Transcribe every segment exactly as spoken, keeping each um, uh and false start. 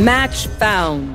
Match found.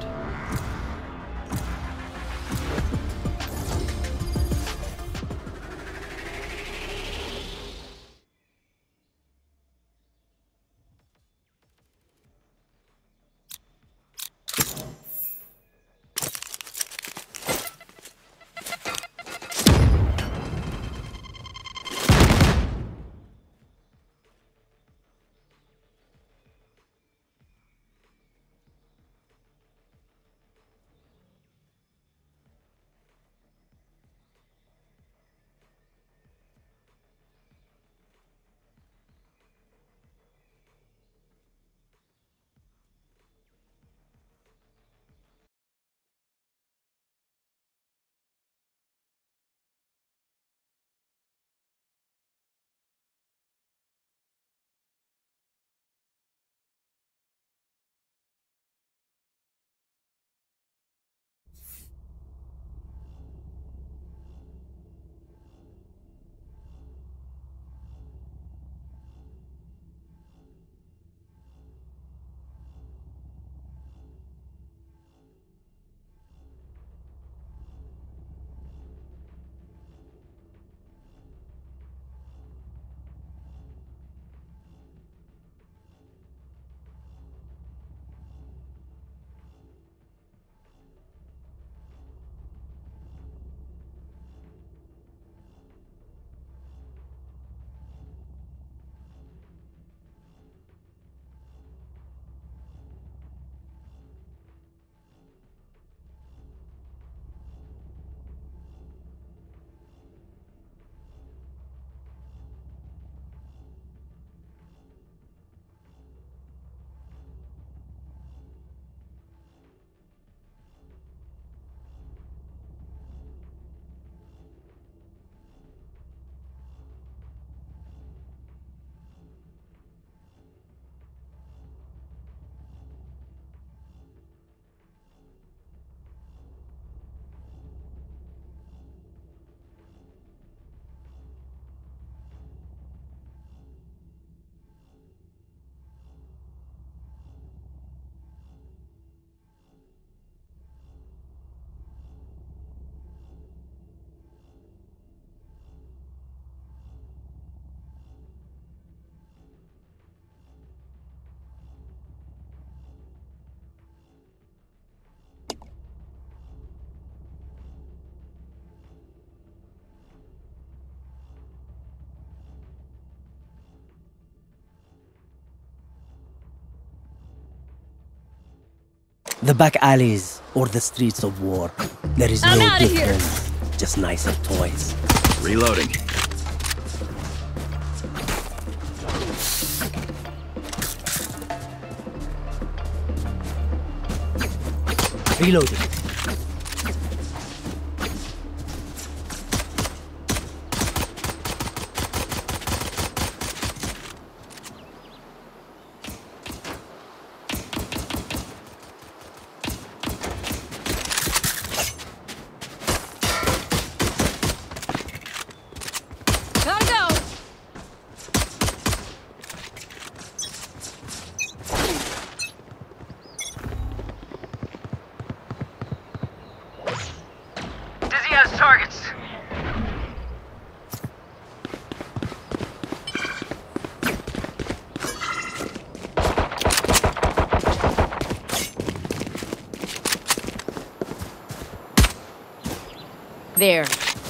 The back alleys or the streets of war. There is I'm no outta here. difference. Just nicer toys. Reloading. Reloading. Gotta go. Dizzy has targets. There.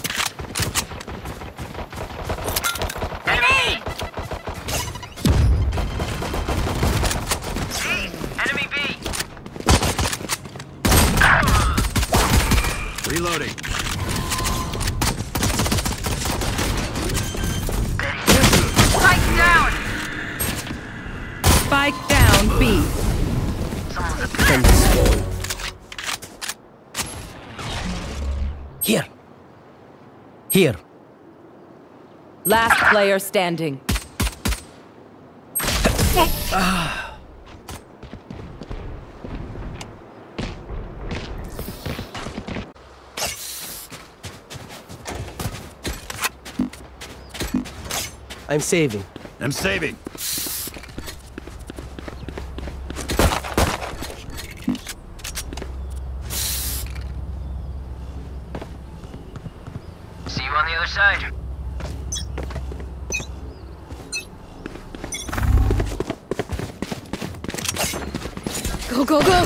Enemy! B! Enemy B! Reloading. Spike down! Spike down B. Send this phone. Here. Here. Last player standing. I'm saving. I'm saving. Go, go, go!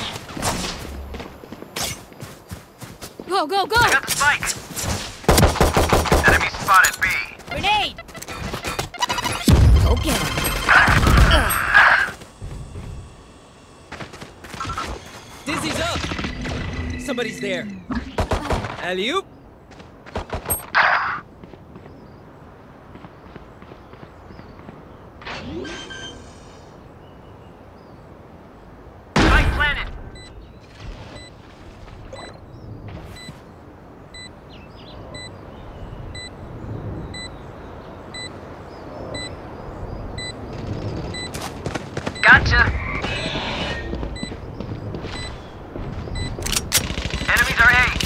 Go, go, go! I got the spike. Enemy spotted B. Grenade! Go get him. Dizzy's up! Somebody's there. Alley-oop! Spike planted. Gotcha. Enemies are A.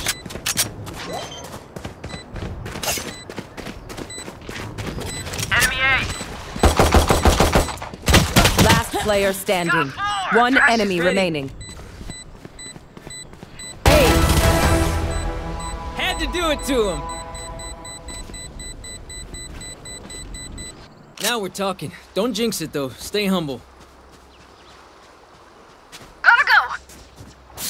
Enemy A. Last player standing. Go forward! One Crash is enemy ready. remaining. Hey, Had to do it to him! Now we're talking. Don't jinx it though. Stay humble. Gotta go.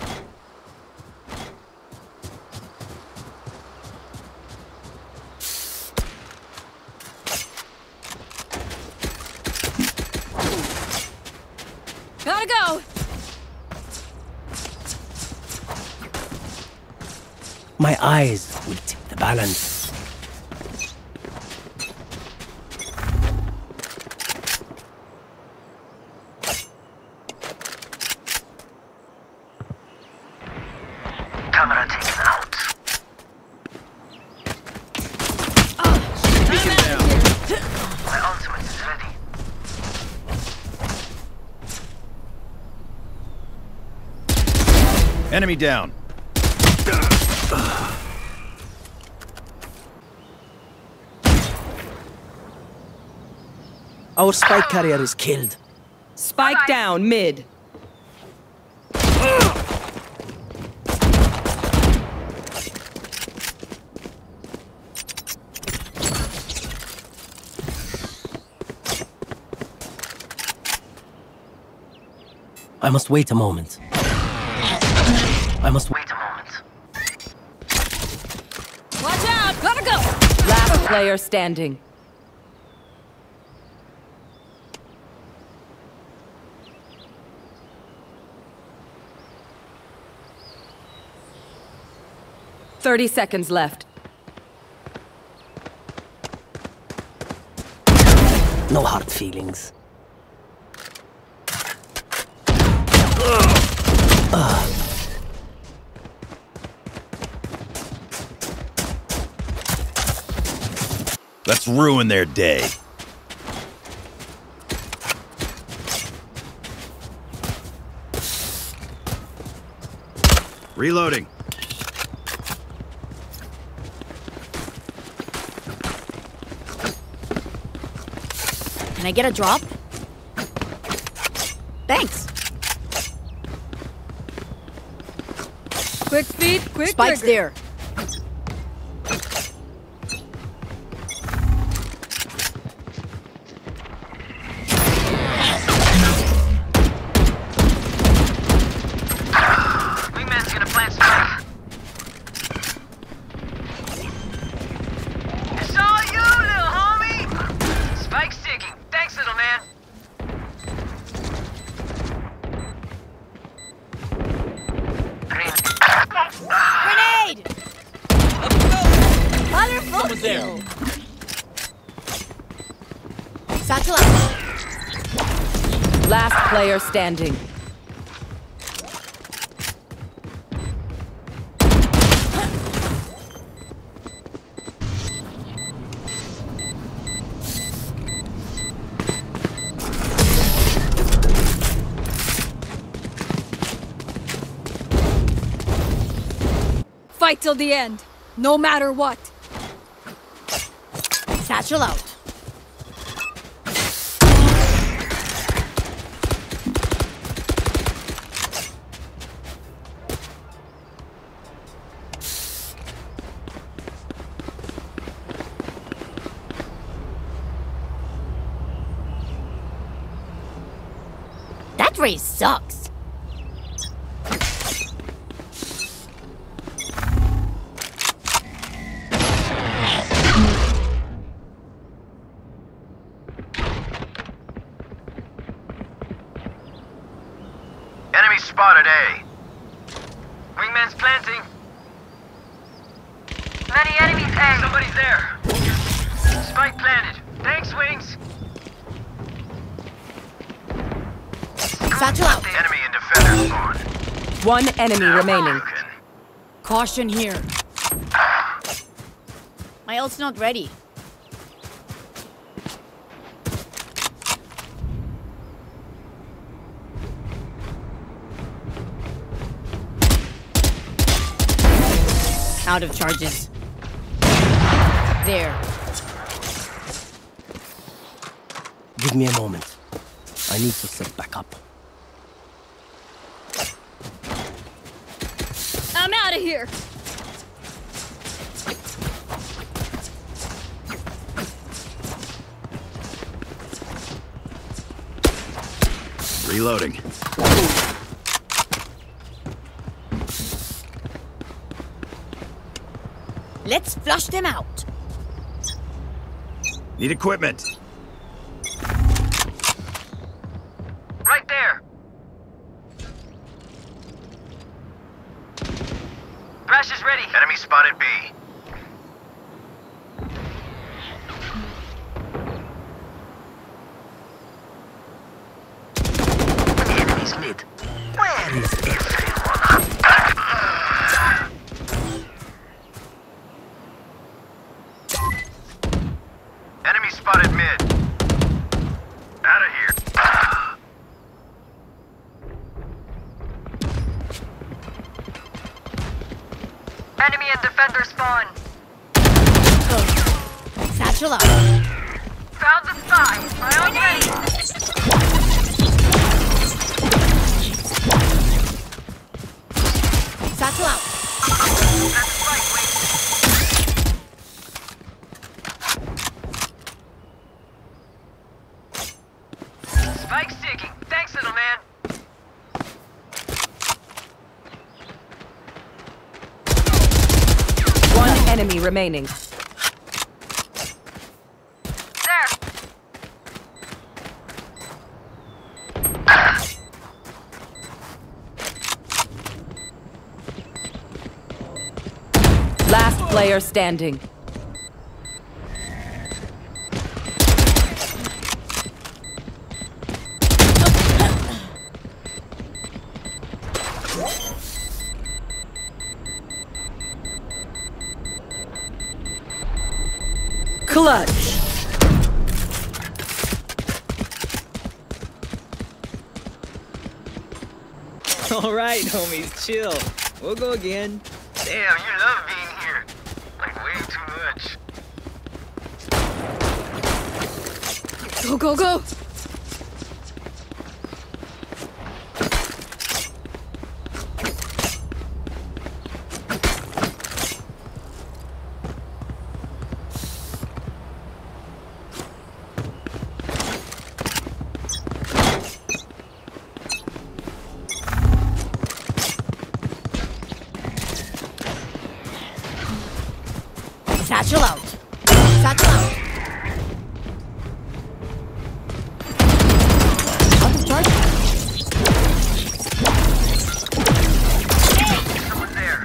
gotta go! My eyes will tip the balance. Camera taken out. My ultimate is ready. Enemy down. Our spike carrier is killed. Spike down, mid. I must wait a moment. I must wait. Wait a moment. Watch out! Gotta go! Last player standing. Thirty seconds left. No hard feelings. Let's ruin their day. Reloading. Can I get a drop? Thanks. Quick feet, quick Spike's there. Wingman's gonna plant spike. It's all you, little homie. Spike's ticking. Thanks, little man. Grenade! Colorful Someone's there. kill. Satchel out. Last player standing. Fight till the end, no matter what. Satchel out. That race sucks. spotted A. Wingman's planting. Many enemies, A. Somebody's there. Spike planted. Thanks, Wings. Satchel out. Enemy and defender spawn. One enemy remaining. Broken. Caution here. My ult's not ready. Out of charges. There. Give me a moment. I need to set back up. I'm out of here. Reloading. Let's flush them out. Need equipment. Right there. Thrash is ready. Enemy spotted B. Enemies mid. Where is everyone? Enemy spotted mid. Out of here. Enemy and defender spawn. Satchel out. Found the spy. My own ready. Satchel out. That's spike, Wings. Spike sticking. Thanks, little man. One enemy remaining. There. Last player standing. Clutch. All right, homies, chill. We'll go again. Damn, you love being here. Like way too much. Go, go, go. Satchel out. Satchel out. Out of charge. Someone there.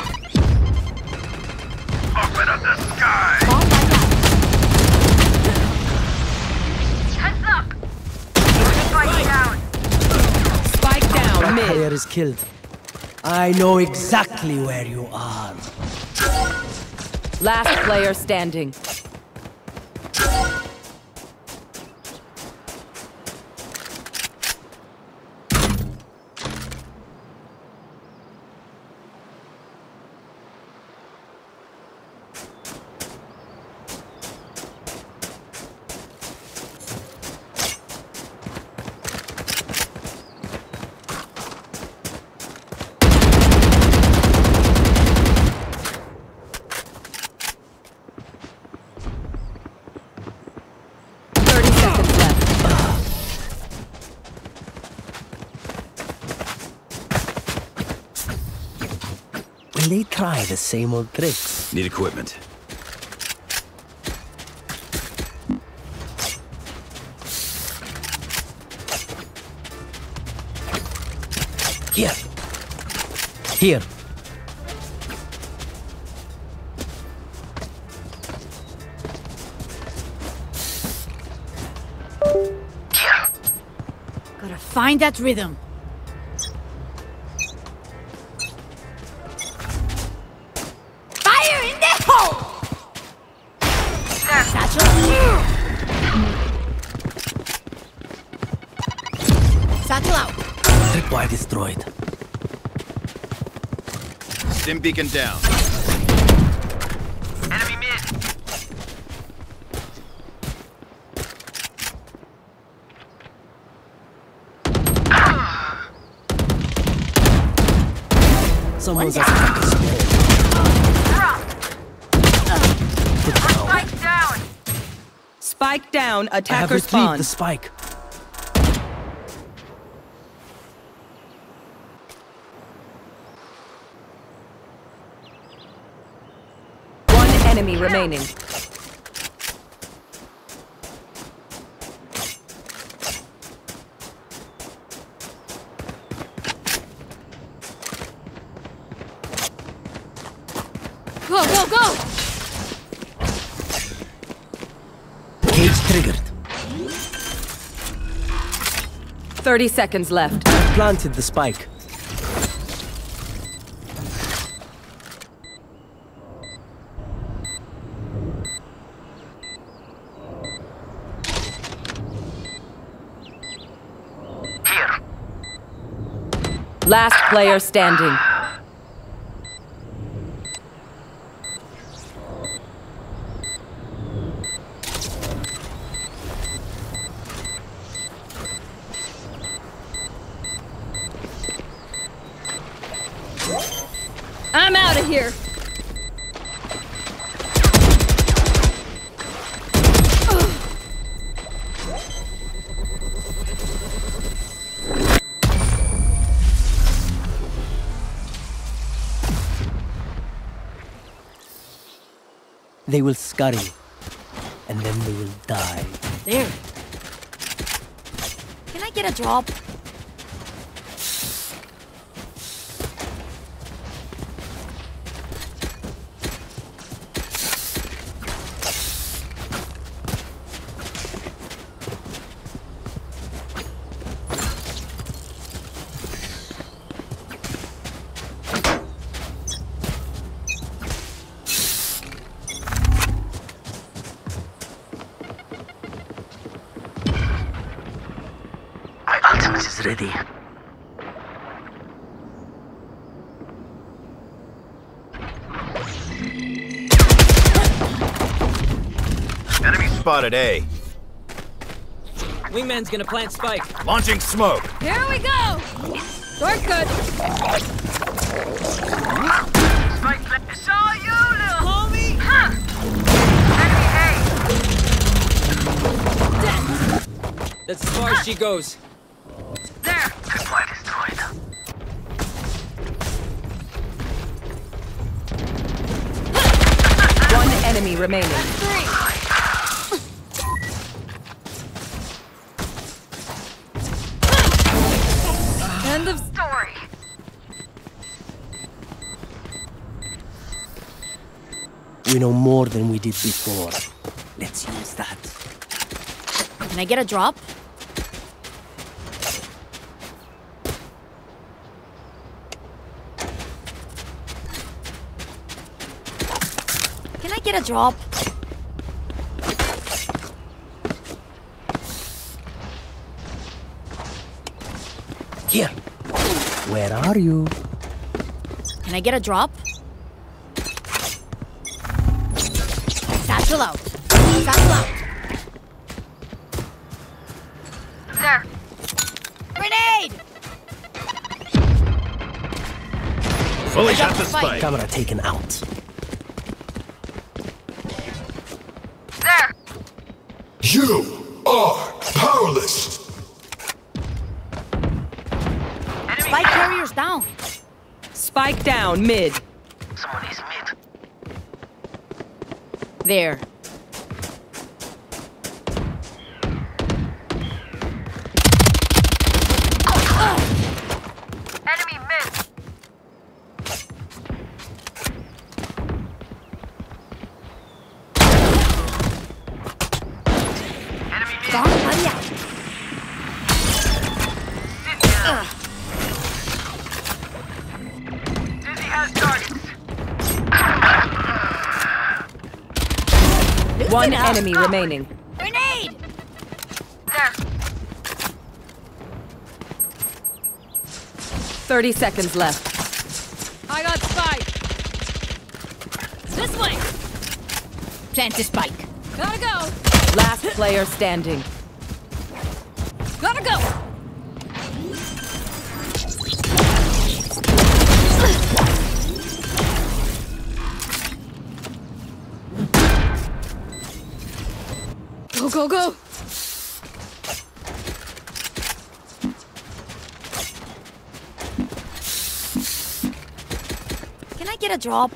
Open up the sky. Bomb like that. Heads up. Spike down. Spike down mid. Player is killed. I know exactly where you are. Last player standing. thirty seconds left. Will they try the same old tricks? Need equipment. Here. Here. Gotta find that rhythm. Fire in the hole! Satchel. Satchel out. Tripwire destroyed. Stim beacon down. Enemy mid. Someone's attack is small. Put it down. Spike down. Spike down. I have Attacker retrieved spawn. the spike. One enemy remaining. Go, go, go! Cage triggered. Thirty seconds left. I planted the spike. Here. Last player standing. I'm out of here. They will scurry. And then they will die. There. Can I get a drop? My ultimate is ready. Enemy spotted A. Wingman's gonna plant spike. Launching smoke. Here we go! Work good. Spike plant. It's all you, little Homie! huh. Enemy That's as far as she goes. A. There. Supply destroyed. One enemy remaining. Three. End of Story. We know more than we did before. Let's use that. Can I get a drop? Can I get a drop? Here. Where are you? Can I get a drop? Satchel out. Satchel out. There. Grenade! Fully got shot the the spike. spike. Camera taken out. There. You are powerless. Enemy Spike carriers down. Spike down mid. Someone is mid. There. Enemy Dizzy has targets. One enemy remaining. Grenade! There. thirty seconds left. I got spike. This way. Plant the spike. Gotta go. Last player standing. Gotta go. Go, go, go. Can I get a drop?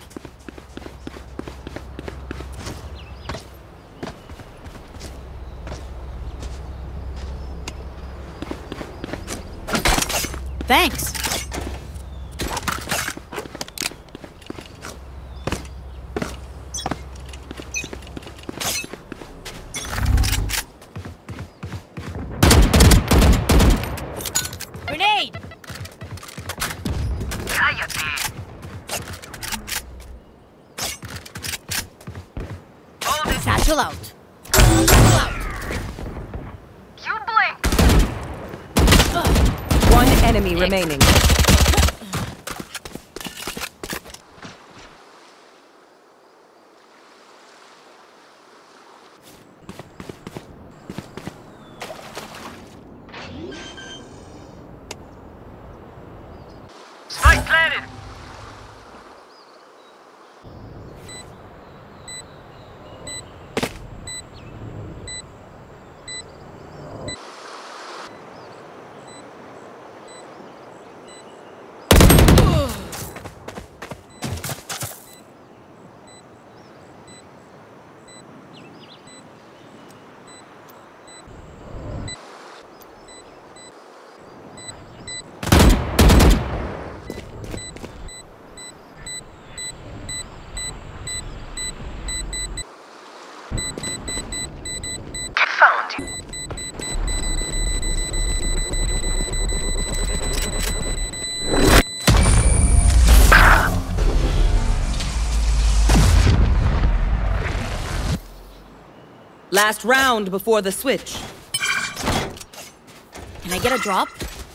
Thanks. Grenade! Cállate. Hold it. Satchel out. Satchel out. You blink. One enemy remaining. Spike planted. Found you. Last round before the switch. Can I get a drop?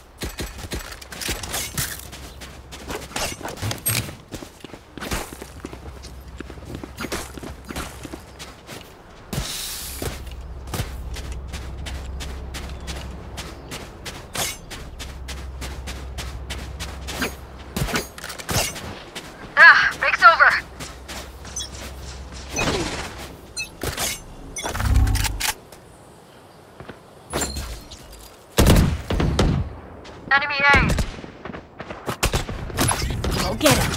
Ah, break's over. Enemy A. Go get him.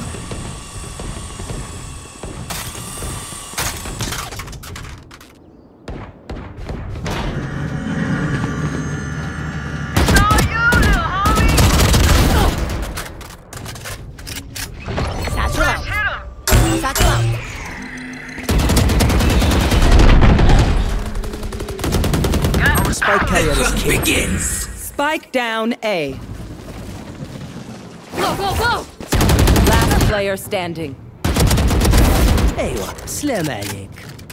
It's all you, little homie. Satchel Let's out. hit him. Satchel out. Our spike carrier is killed. Spike down A. Go, go, go. Last player standing. ايوه سلام عليك.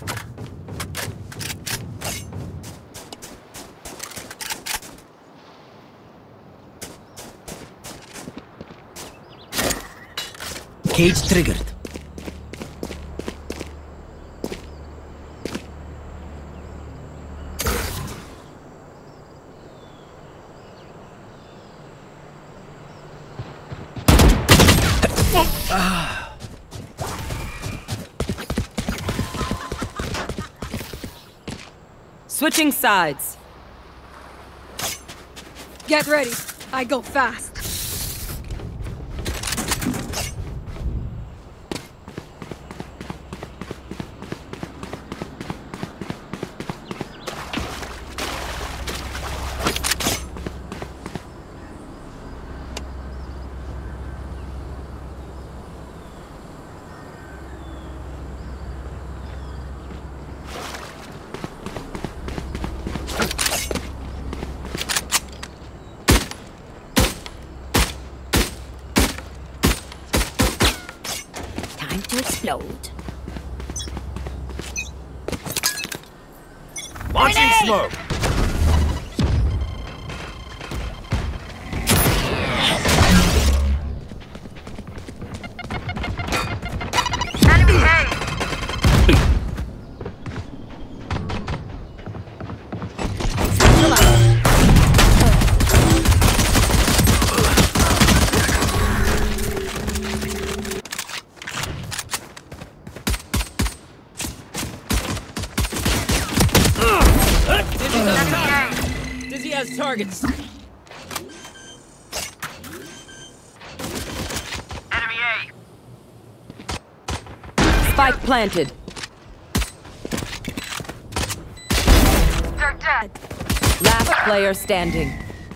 Cage triggered. Switching sides. Get ready. I go fast. Reload. Launching smoke. Enemy A! Dizzy's up top. Dizzy has targets. Enemy A! Spike planted. They're dead! Last player standing.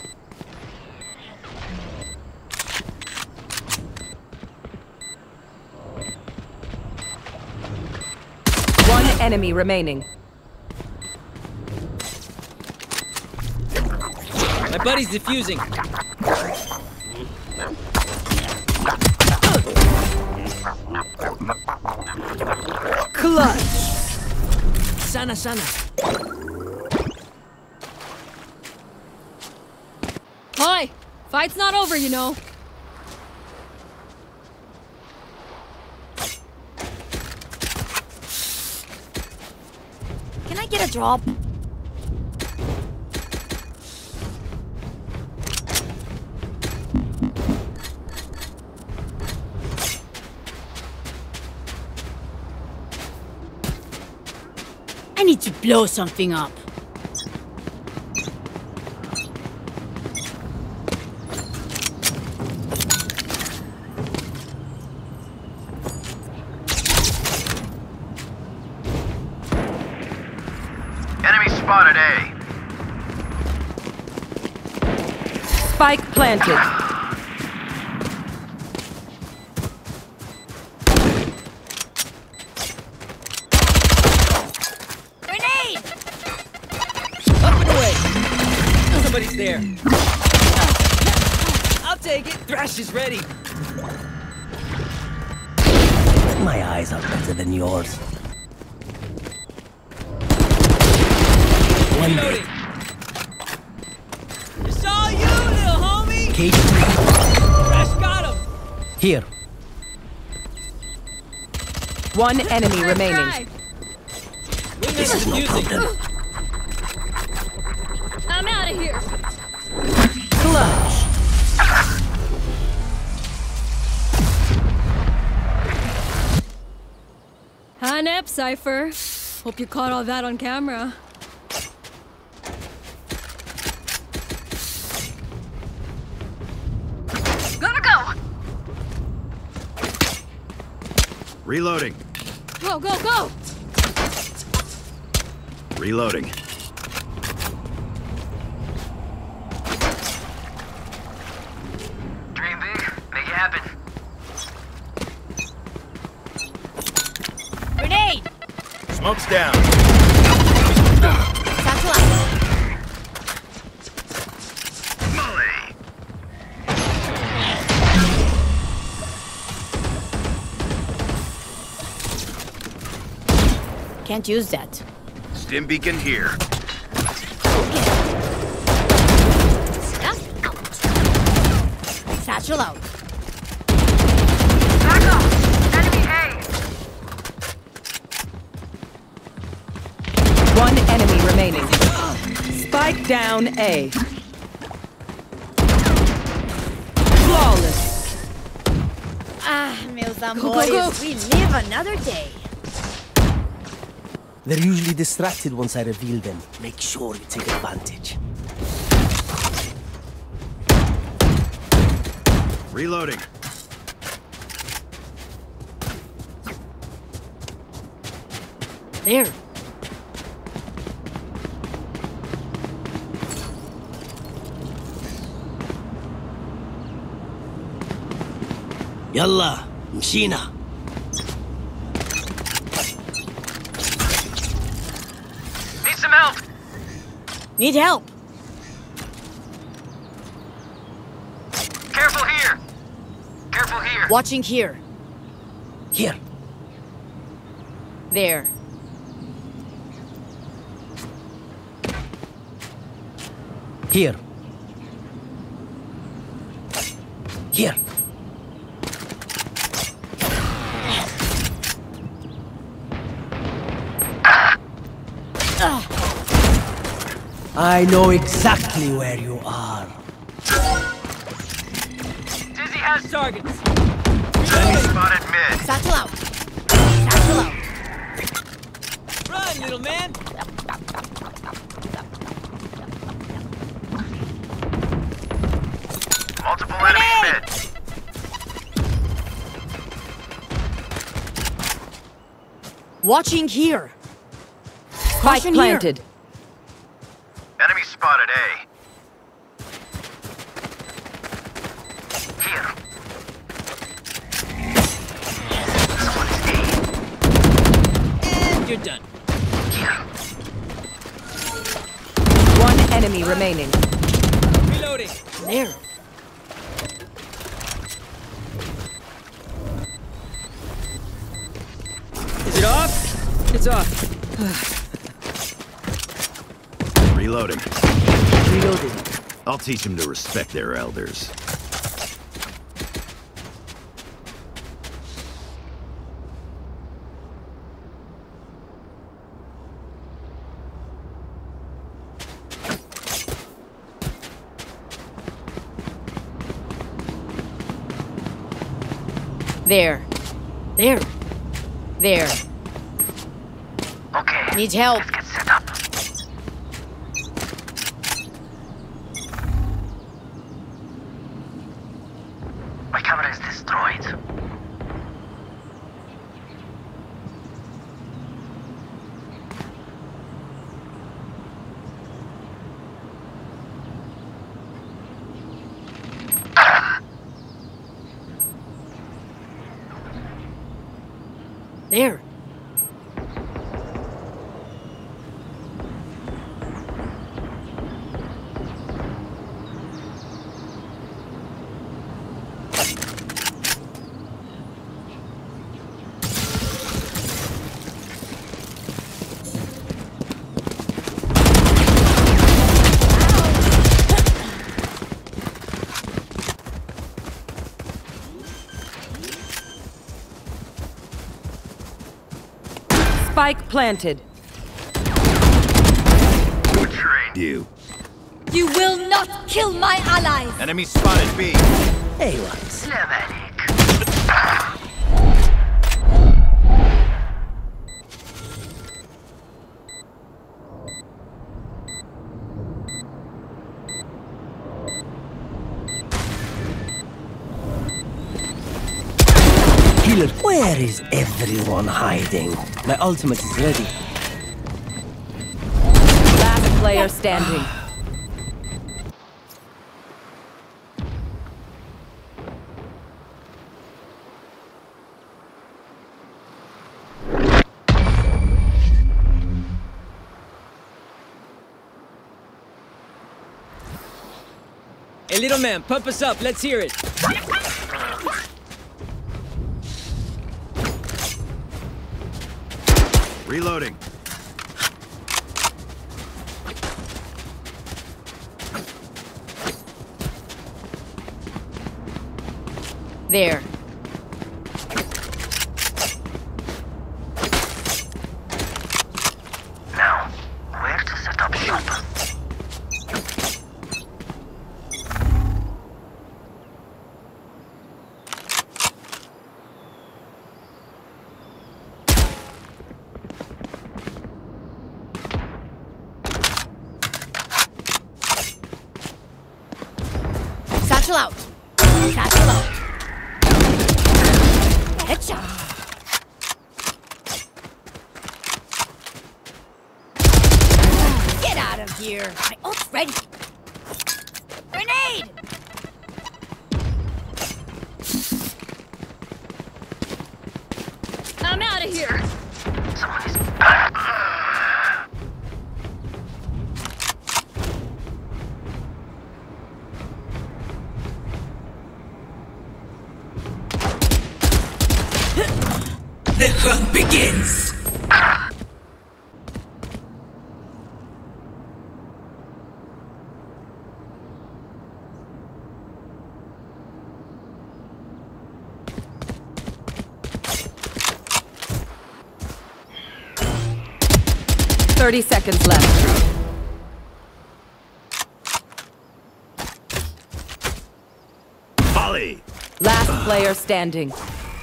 One enemy remaining. My buddy's defusing. Clutch. Sana, sana. Hi! Fight's not over, you know. Can I get a drop? I need to blow something up. Enemy spotted A. Spike planted. Grenade! Up and away. Somebody's there. I'll take it. Thrash is ready. My eyes are better than yours. One Reloading. minute. It's all you, little homie. Cage three. Thrash got him. Here. One enemy remaining. Try. Wingman's is no defusing. problem. I'm out of here. Clutch. Hi, Nep, Cypher. Hope you caught all that on camera. Gotta go! Reloading. Go, go, go! Reloading. Dream big, make it happen. Grenade! Smoke's down. Satellite! Molly. Can't use that. Stim beacon here. Snap out. Satchel out. Back up! Enemy A! One enemy remaining. Spike down A. Flawless. Ah, meus go, amores, go. we live another day. They're usually distracted once I reveal them. Make sure you take advantage. Reloading. There. Yalla, mshina. Need some help! Need help. Careful here! Careful here! Watching here. Here. There. Here. Here. I know exactly where you are. Dizzy has targets. Enemy spotted mid. Satchel out. Satchel out. Run, little man! Multiple enemies mid. Watching here. Spike Caution here. planted. Enemy spotted A. Here. Someone is A. And you're done. Here. One enemy remaining. Reloading. There. Is it off? It's off. Reloading. Reloading. I'll teach them to respect their elders. There. There. There. Okay. Need help. Let's get set up. My camera is destroyed. There. Spike planted. Who trained You. You will not kill my allies! Enemy spotted B. Hey, once. Healer, where is everyone hiding? My ultimate is ready. Last player standing. Hey, little man, pump us up. Let's hear it. Reloading. There. Now, where to set up shop? Satchel out. Satchel out. Headshot. Get out of here. My ult's ready. Grenade! I'm out of here! Someone is... The hunt begins! thirty seconds left. Volley! Last player standing.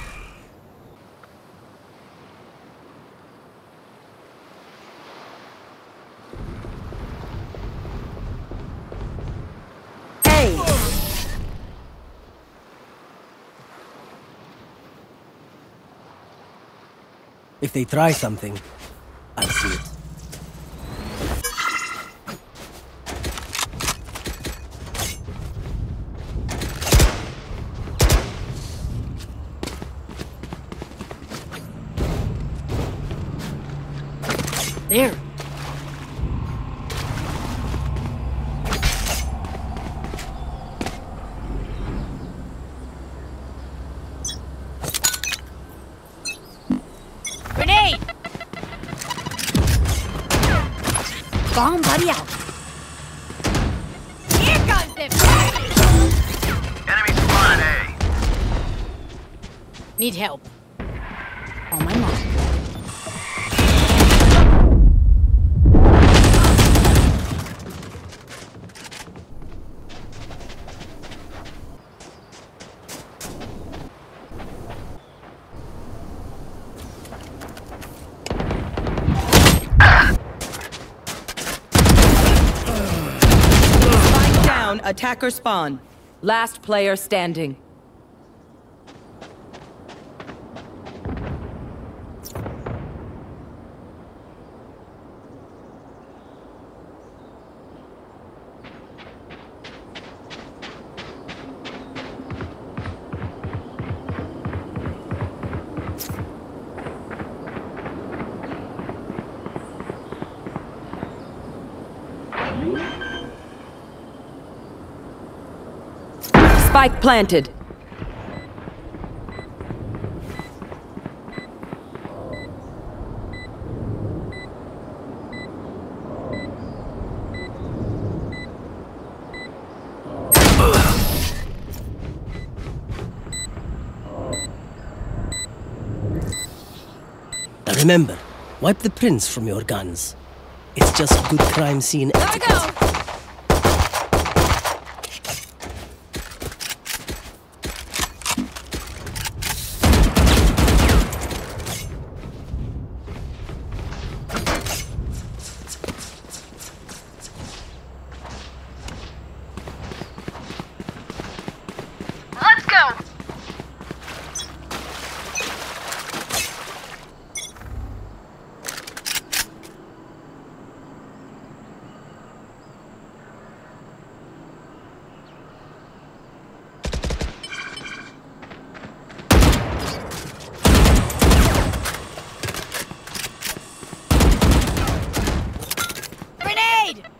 If they try something, I'll see it. There. Grenade! Bomb buddy out. Here comes the Enemy spotted A. Need help. On my mark. Attacker spawn. Last player standing. Spike planted. Now remember, wipe the prints from your guns. It's just good crime scene etiquette. Gotta go! Let's go! Grenade!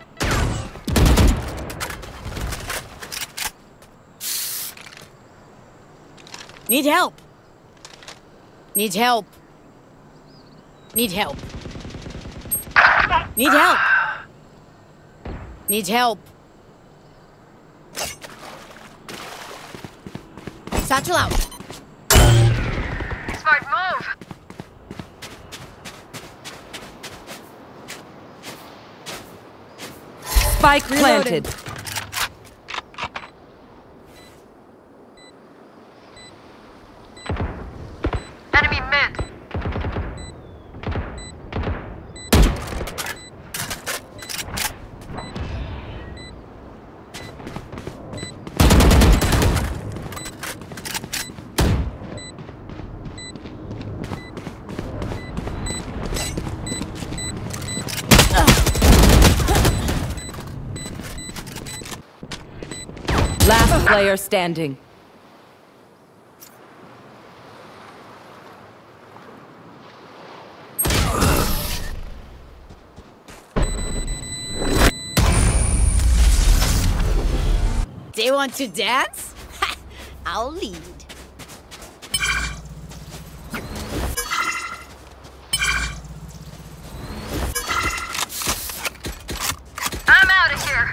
Need help. Need help. Need help. Need help. Need help. Satchel out. Smart move! Spike planted. Enemy mid! Last player standing. They want to dance? I'll lead. I'm out of here!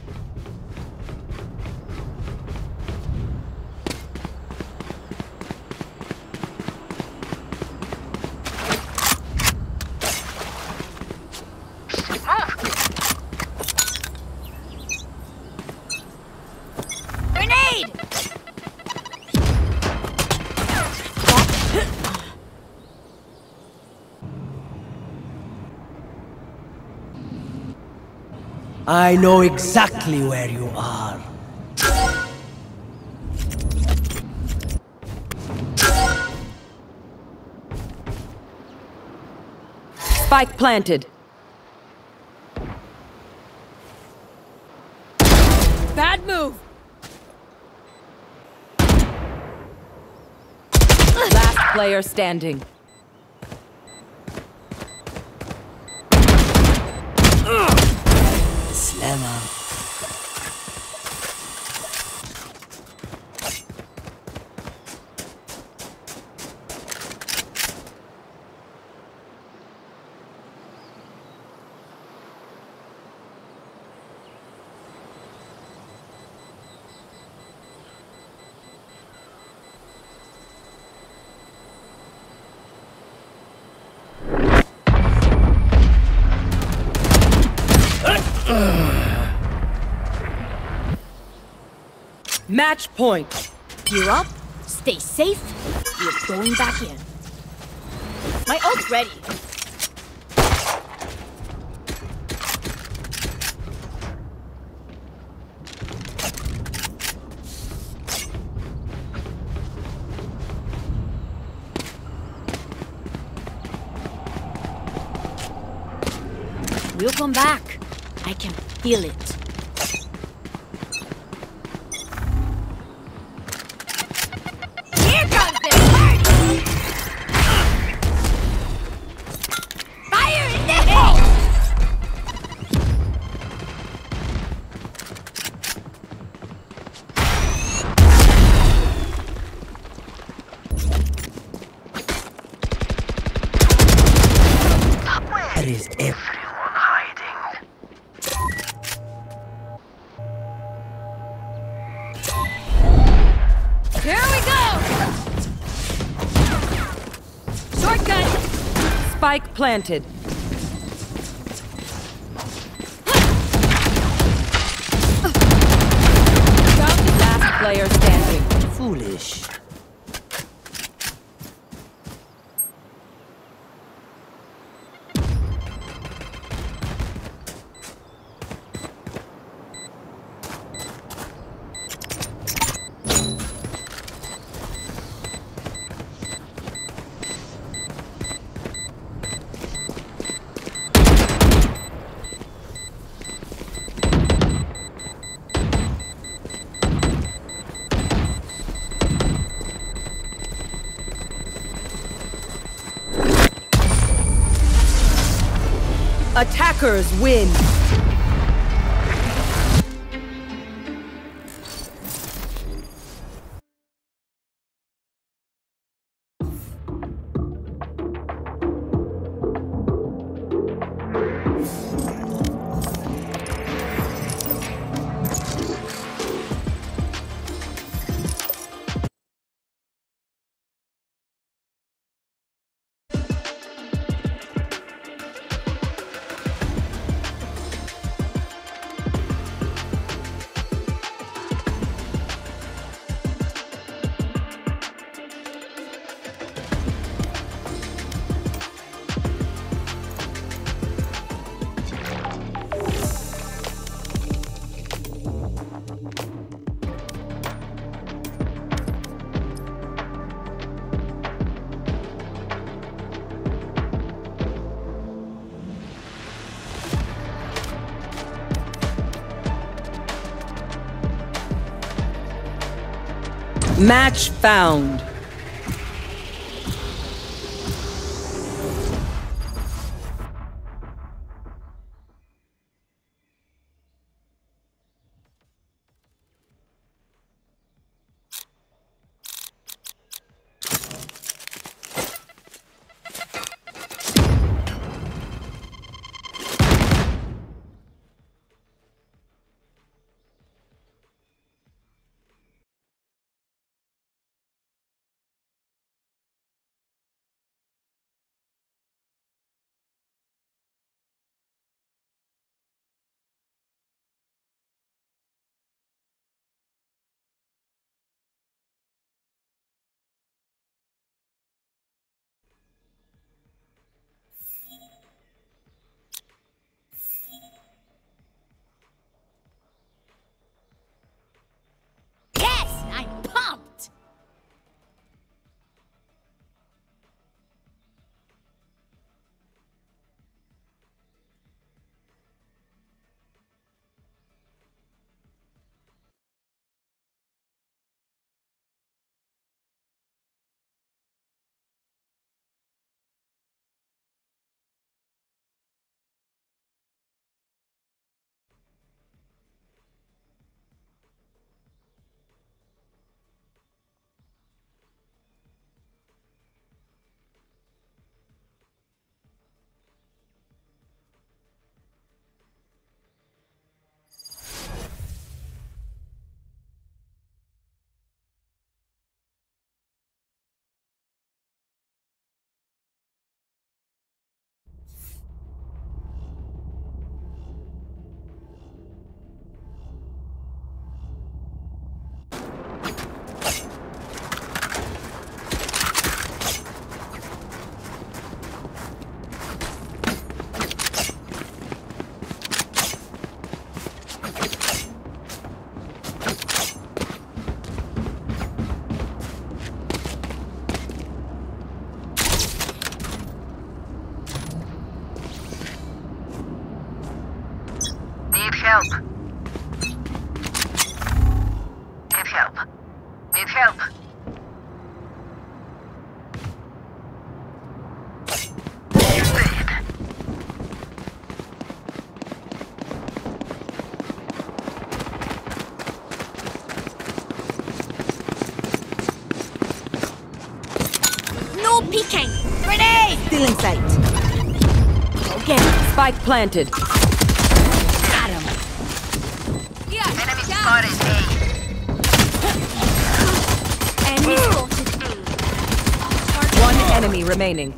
Grenade! I know exactly where you are. Spike planted. Bad move! Last player standing. Slammer. Match point. Gear up, stay safe, we're going back in. My ult's ready. We'll come back. I can feel it. Here comes the party! Fire in the hole! Where is everyone hiding? Here we go! Shortcut! Spike planted. Last player standing. Foolish. Attackers win. Match found. Need help. Need help. Need help. He's dead. No peeking! Grenade! Still in sight. Okay, Spike planted. got him. Enemy spotted A. Enemy spotted One enemy remaining.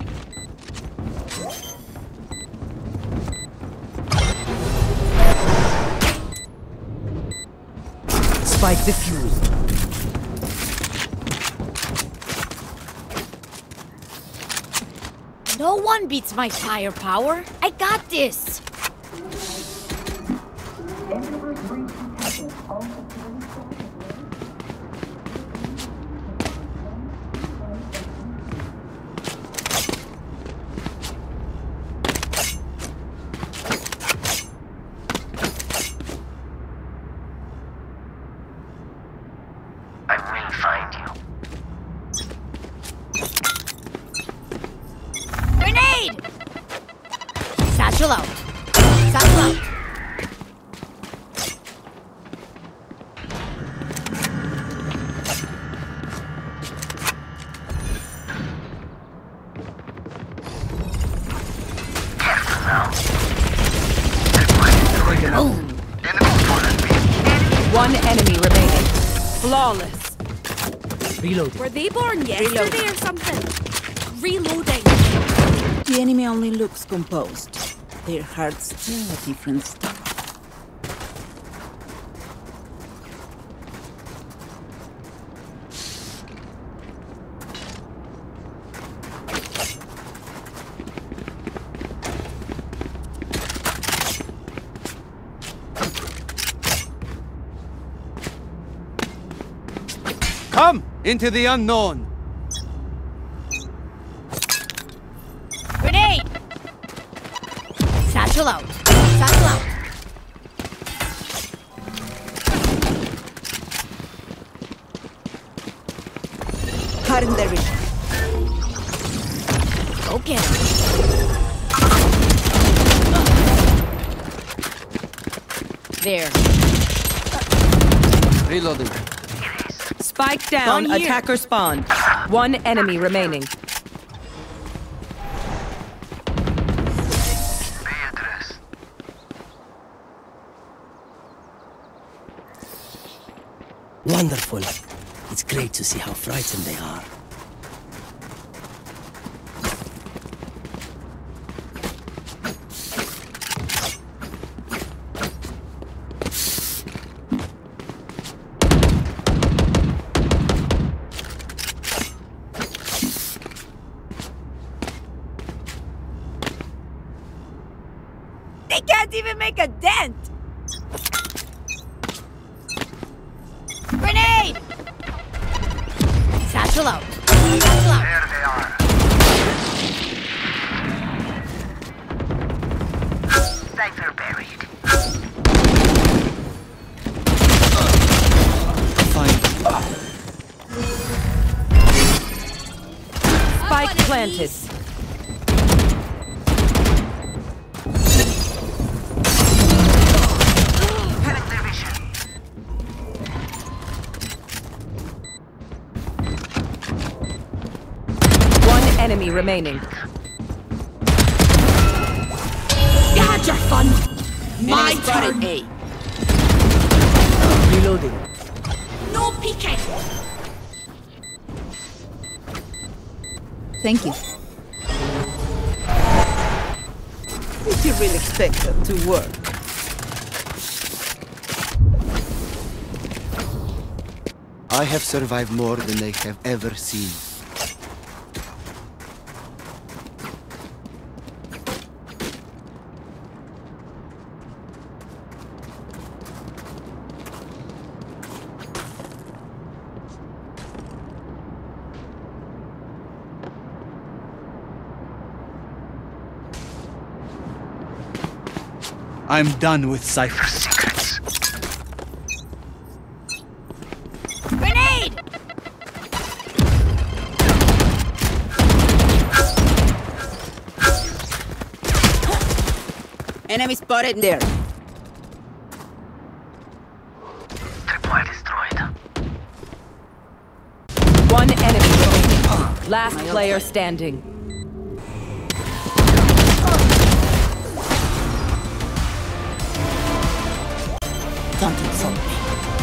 Spike defused. No one beats my firepower. I got this. I will find you. Grenade! Satchel out. Satchel out. Careful now. Boom. Enemy spotted me. One enemy remaining. Flawless. Reloading. Were they born yesterday or something? Reloading. The enemy only looks composed. Their hearts tell a different story. Come into the unknown. Grenade! Satchel out. Satchel out. Harden their vision. Okay. There. Reloading. Spike down. Down here. Attacker spawn. One enemy remaining. Beatrice. Wonderful. It's great to see how frightened they are. They can't even make a dent! Grenade! Satchel out. Satchel out. There they are. Cypher buried. Spike planted. Panic their vision. One enemy remaining. You had your fun. My turn. A. Reloading. No peeking. Thank you. Did you really expect that to work? I have survived more than they have ever seen. I'm done with Cypher. Secrets. Grenade! Enemy spotted there. Tripwire destroyed. One enemy remaining. Last player standing. Don't insult me.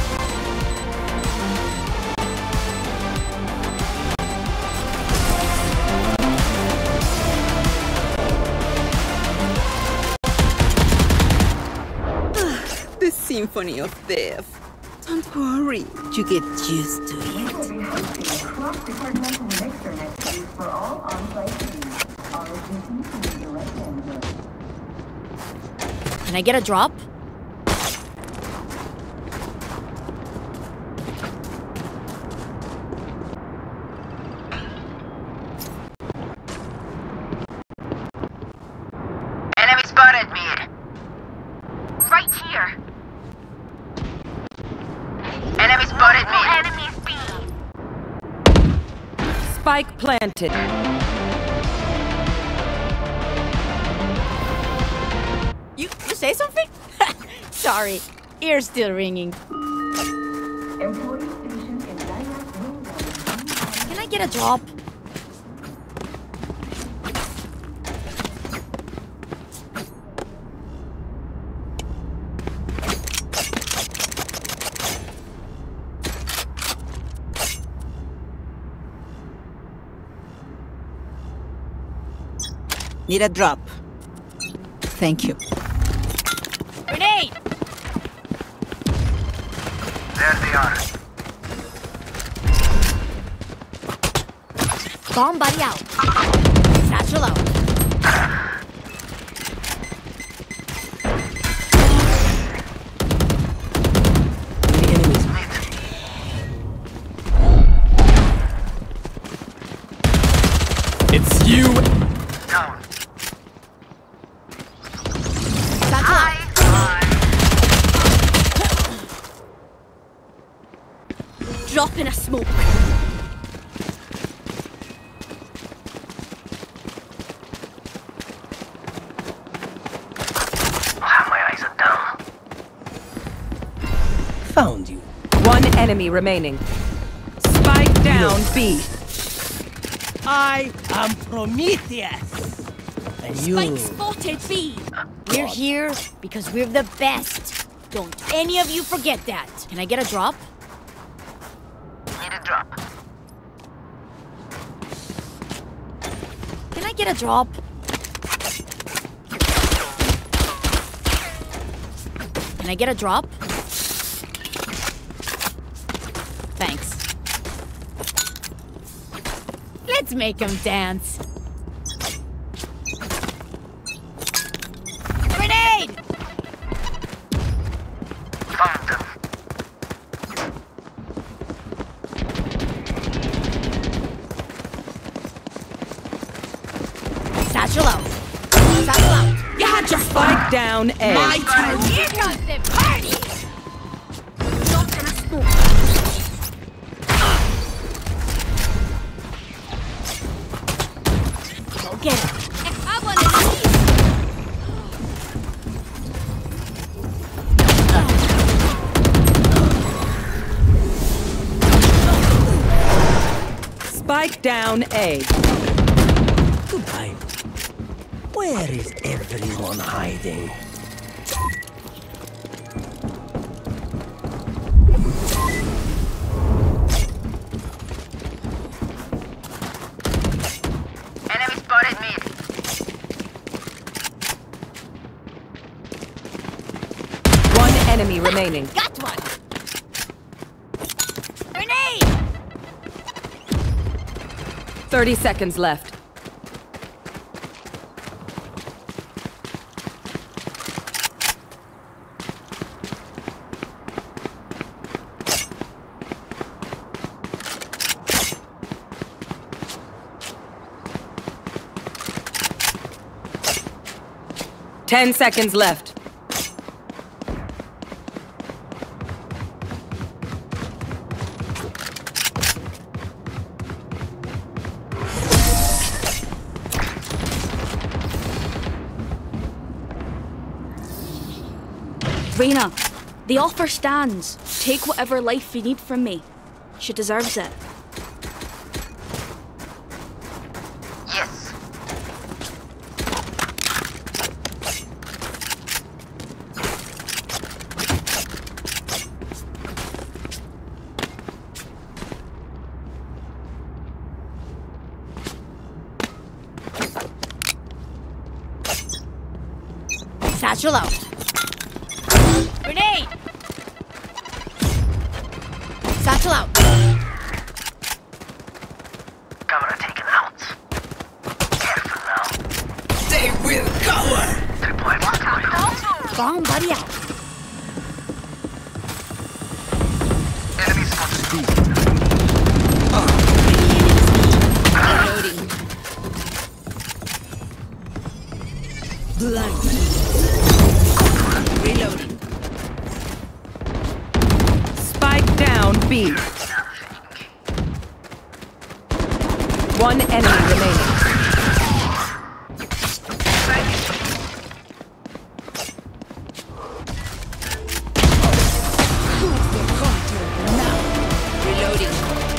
The symphony of death. Don't worry, you get used to it. Can I get a drop? Enemy spotted me. Right here. Enemy spotted me. Enemies B. Spike planted. You, you say something? Sorry, ear's still ringing. Can I get a drop? Need a drop. Thank you. Grenade! There they are. Bomb buddy out. Satchel out. It's you. Down. Satchel out. Drop in a smoke. My eyes are down. Found you. One enemy remaining. Spike down B. I am Prometheus. And you. Spike spotted B. We're here because we're the best. Don't any of you forget that. Can I get a drop? Need a drop. Can I get a drop? Can I get a drop? Thanks. Let's make him dance. Grenade! Found them. Satchel out. Satchel out. You had your Spike down A. My turn. Here comes the party. Drop in a smoke. Go get him. I want to Spike down A. Goodbye. Where is everyone hiding? Enemy spotted me. One enemy remaining. Got one. Grenade! thirty seconds left. Ten seconds left. Reyna, the offer stands. Take whatever life you need from me. She deserves it. Yes. Satchel out. Grenade! Satchel out. Camera taken out. Careful now. They will cover! Deploy deploy. Bomb buddy out. Enemy spotted. Reloading. Blind. Reloading. Spike down B. One enemy remaining. Reloading.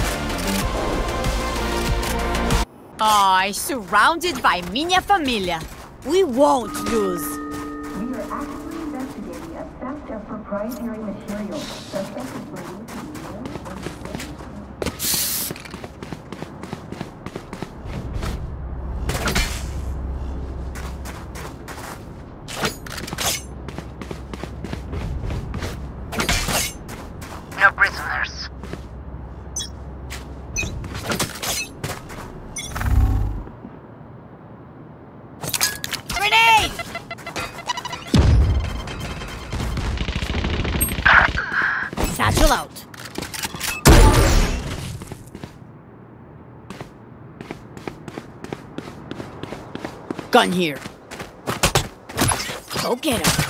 Ai, surrounded by minha família. We won't lose. We are actively investigating a theft of proprietary material. Suspect is believed to be male or No prisoners. Grenade! Satchel out. Gun here. Go get him.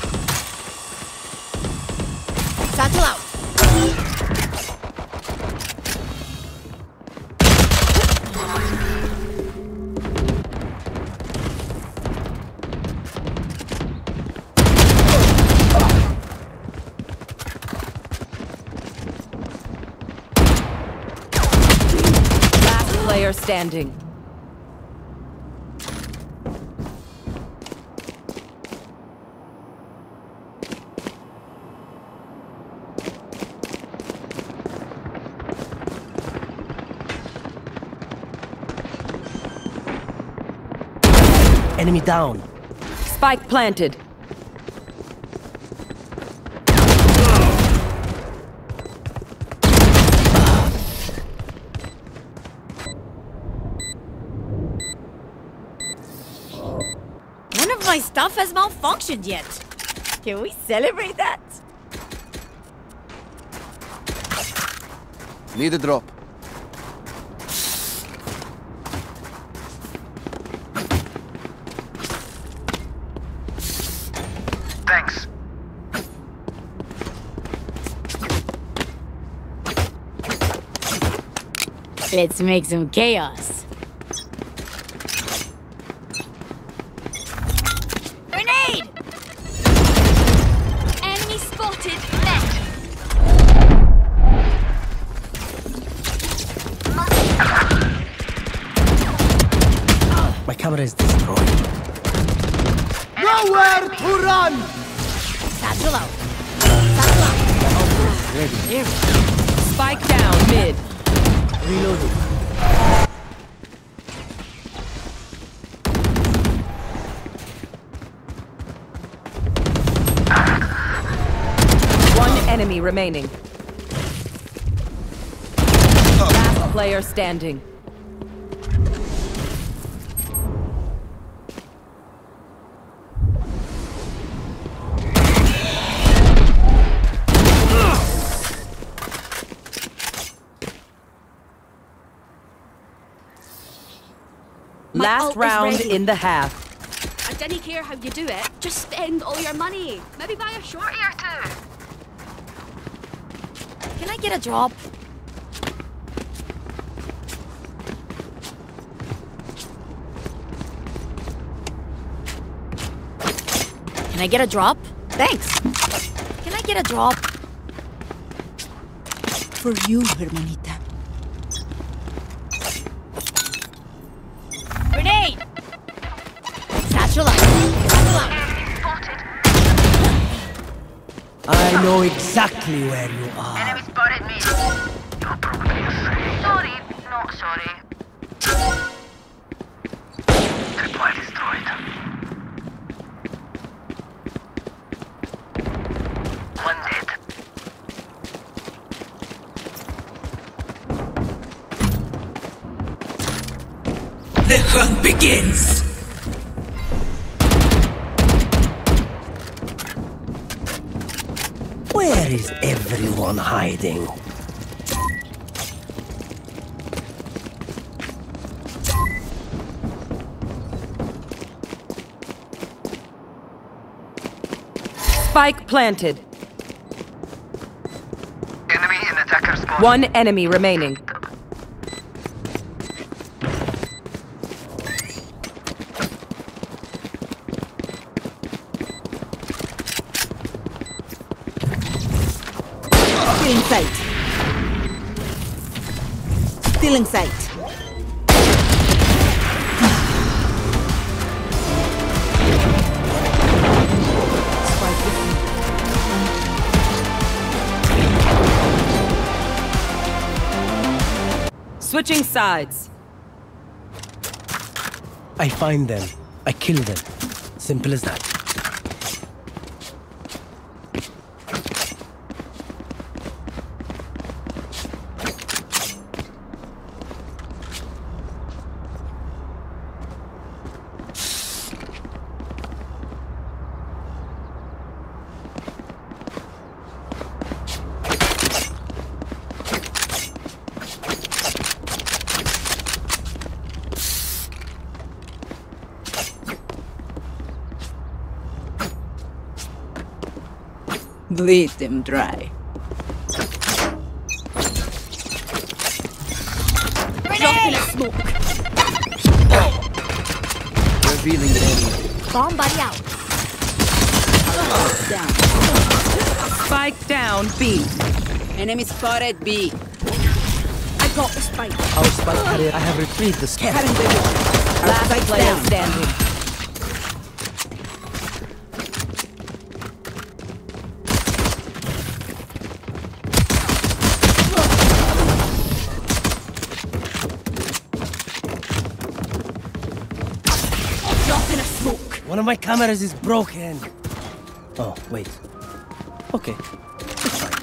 Satchel out. Last player standing. Enemy down. Spike planted. None of my stuff has malfunctioned yet. Can we celebrate that? Need a drop. Thanks. Let's make some chaos. Grenade! Enemy spotted. Left. My camera is destroyed. Nowhere to run! Satchel out. Satchel out. Ready. There we go. Spike down mid. Reloading. One enemy remaining. Last player standing. My Last ult is round ready. in the half. I didn't care how you do it. Just spend all your money. Maybe buy a shorty or two. Can I get a drop? Can I get a drop? Thanks. get a drop? For you, hermanita. Grenade! Satchel out. Satchel out. I know exactly where you are. Enemy spotted me. You're probably afraid. Sorry, not sorry. Tripwire destroyed. One dead. The hunt begins! Where is everyone hiding? Spike planted. Enemy in attacker spawn. One enemy remaining. Still in sight. Still in sight. Switching sides. I find them. I kill them. Simple as that. Bleed them dry. Drop in a smoke. Revealing the enemy. Bomb buddy out. Down. Spike down B. Enemy spotted B. I got the spike. Our spike carrier. I have retrieved the scare. Last spike's player down. standing. One of my cameras is broken. Oh, wait. Okay. It's fine.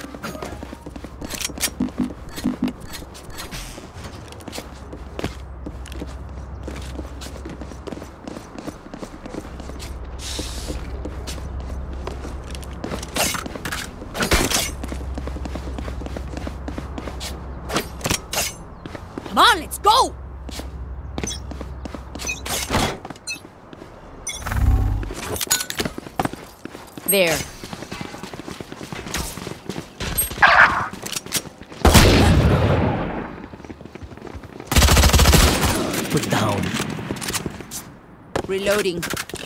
Come on, let's go! There. Put down. Reloading.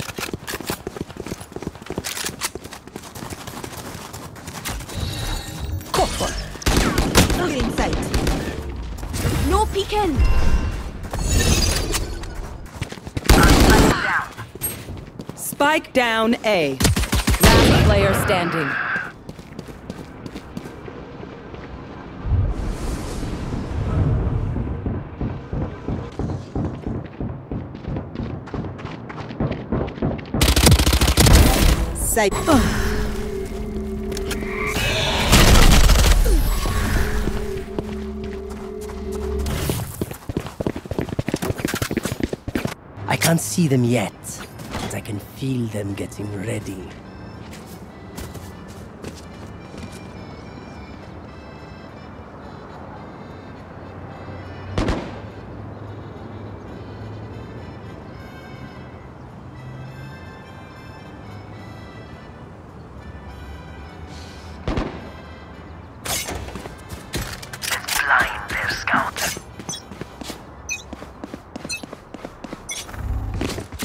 Caught one. Still in sight. No peeking. Spike down A. Last player standing. Sight. I can't see them yet, but I can feel them getting ready. Blind their scout.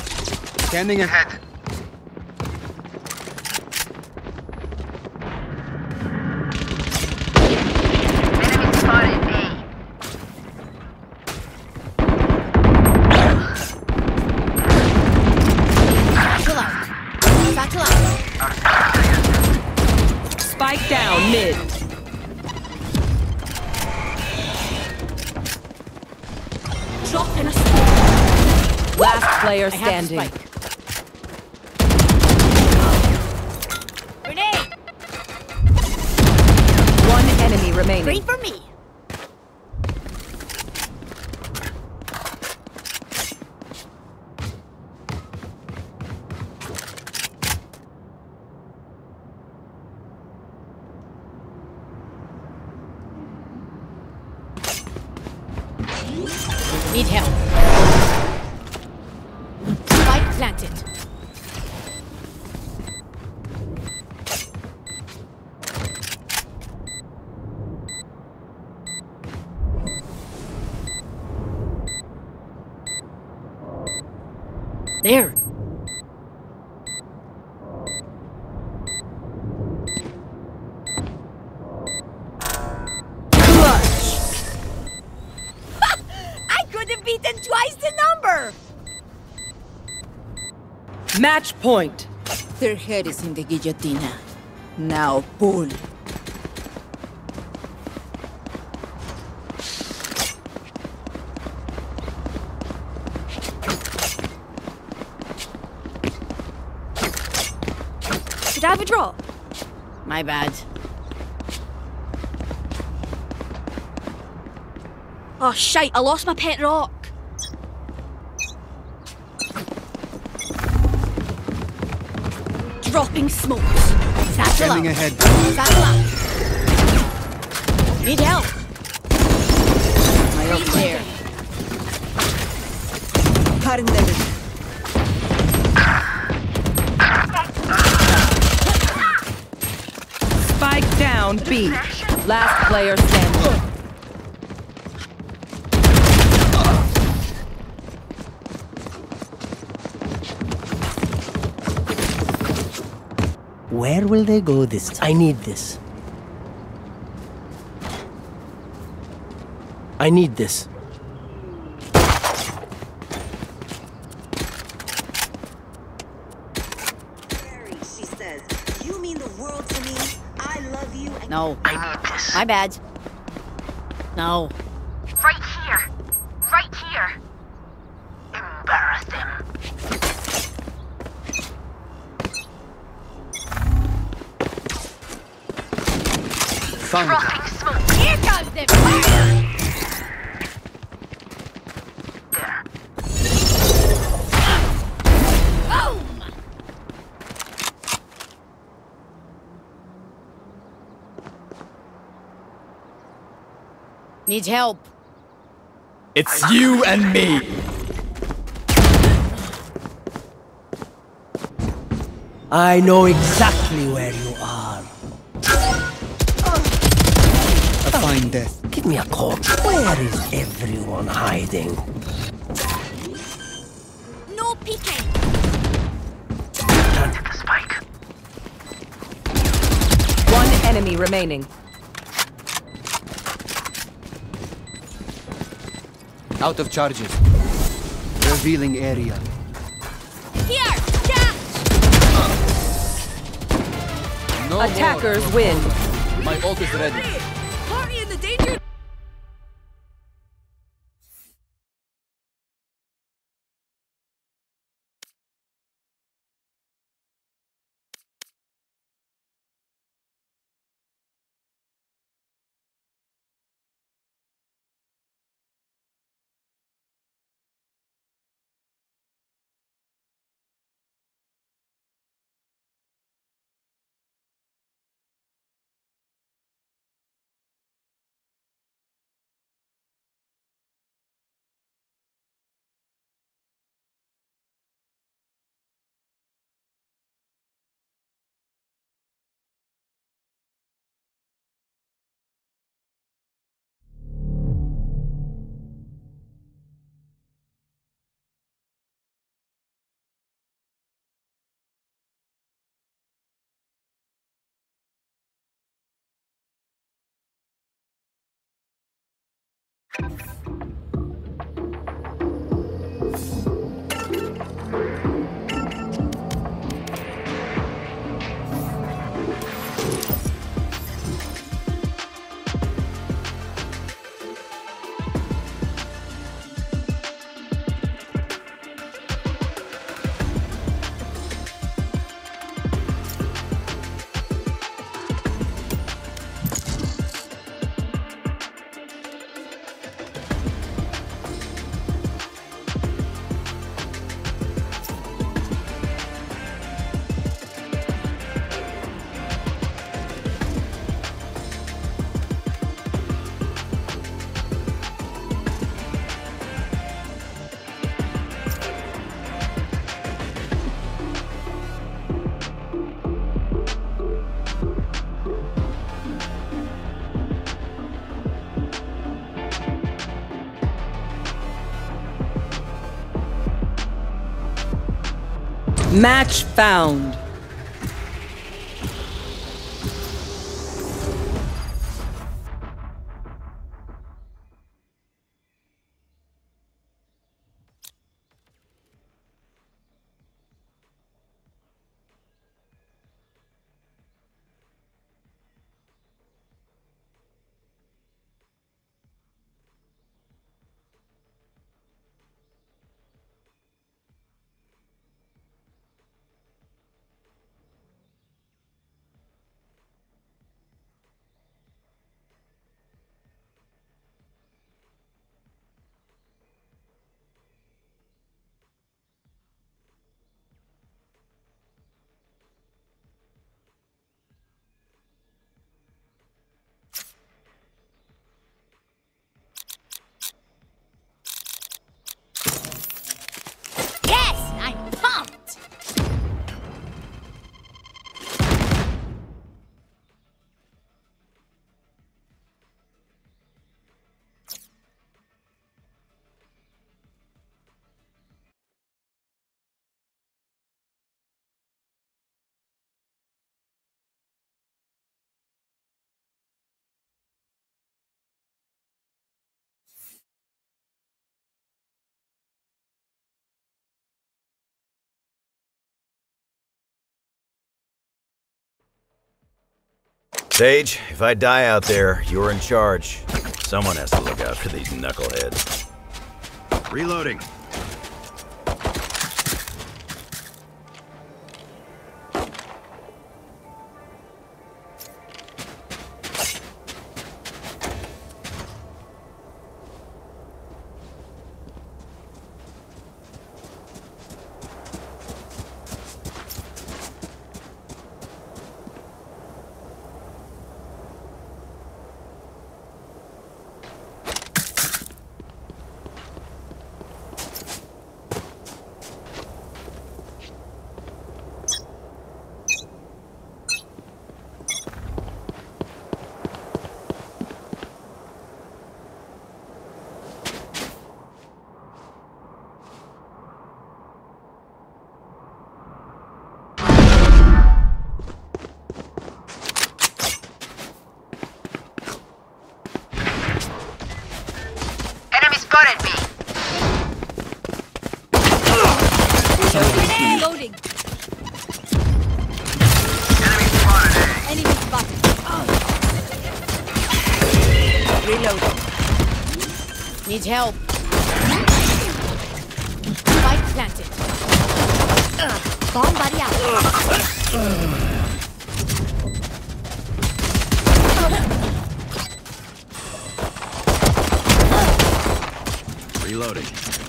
Scanning ahead. Spike down mid. Drop in a smoke. Last player I have the standing. spike. Grenade! One enemy remaining. Great for me. Need help. Spike planted. There. Beaten twice the number! Match point. Their head is in the guillotine. Now pull. Did I have a drop? My bad. Oh shite, I lost my pet rock. Dropping smokes. Satchel Scanning out. ahead. Satchel out. Need help. My ult there. Cutting them. Spike down B. Last player standing. Where will they go this time? I need this. I need this. She says, you mean the world to me. I love you. And No. I need this. My bad. No. Right here. Right here. Embarrass them. Found her. Dropping smoke. Here comes the fire! There. Boom! Need help. It's you and me. I know exactly where you are. A fine death. Give me a call. Where is everyone hiding? No peeking. Take the spike. One enemy remaining. Out of charges. Revealing area. Here! Catch! No Attackers more. win. My ult is ready. Party in the danger Match found. Sage, if I die out there, you're in charge. Someone has to look out for these knuckleheads. Reloading. Spotted me. Loading. Enemy spotted A. Enemy spotted. Reloading. Need help. Spike planted. Uh, bomb buddy out. Uh. Reloading.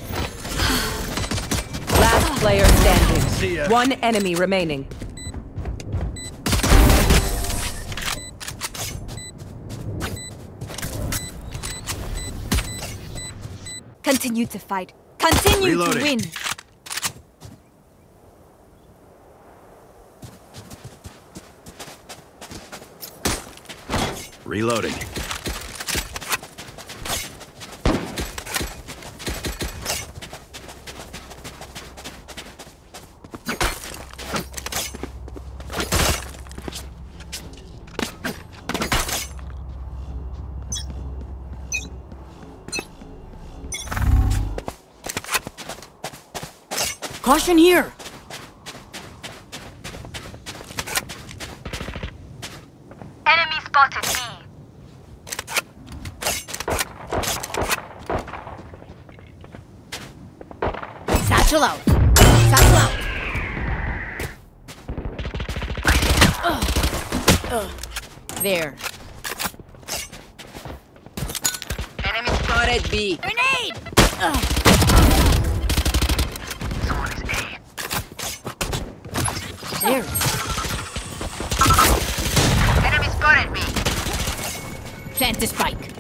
Last player standing. See ya. One enemy remaining. Continue to fight. Continue Reloading. to win. Reloading. Caution here! Enemy spotted B. Satchel out! Satchel out! Ugh. Ugh. There. Enemy spotted B. Grenade! Ugh. There. Enemy spotted me. Plant the spike.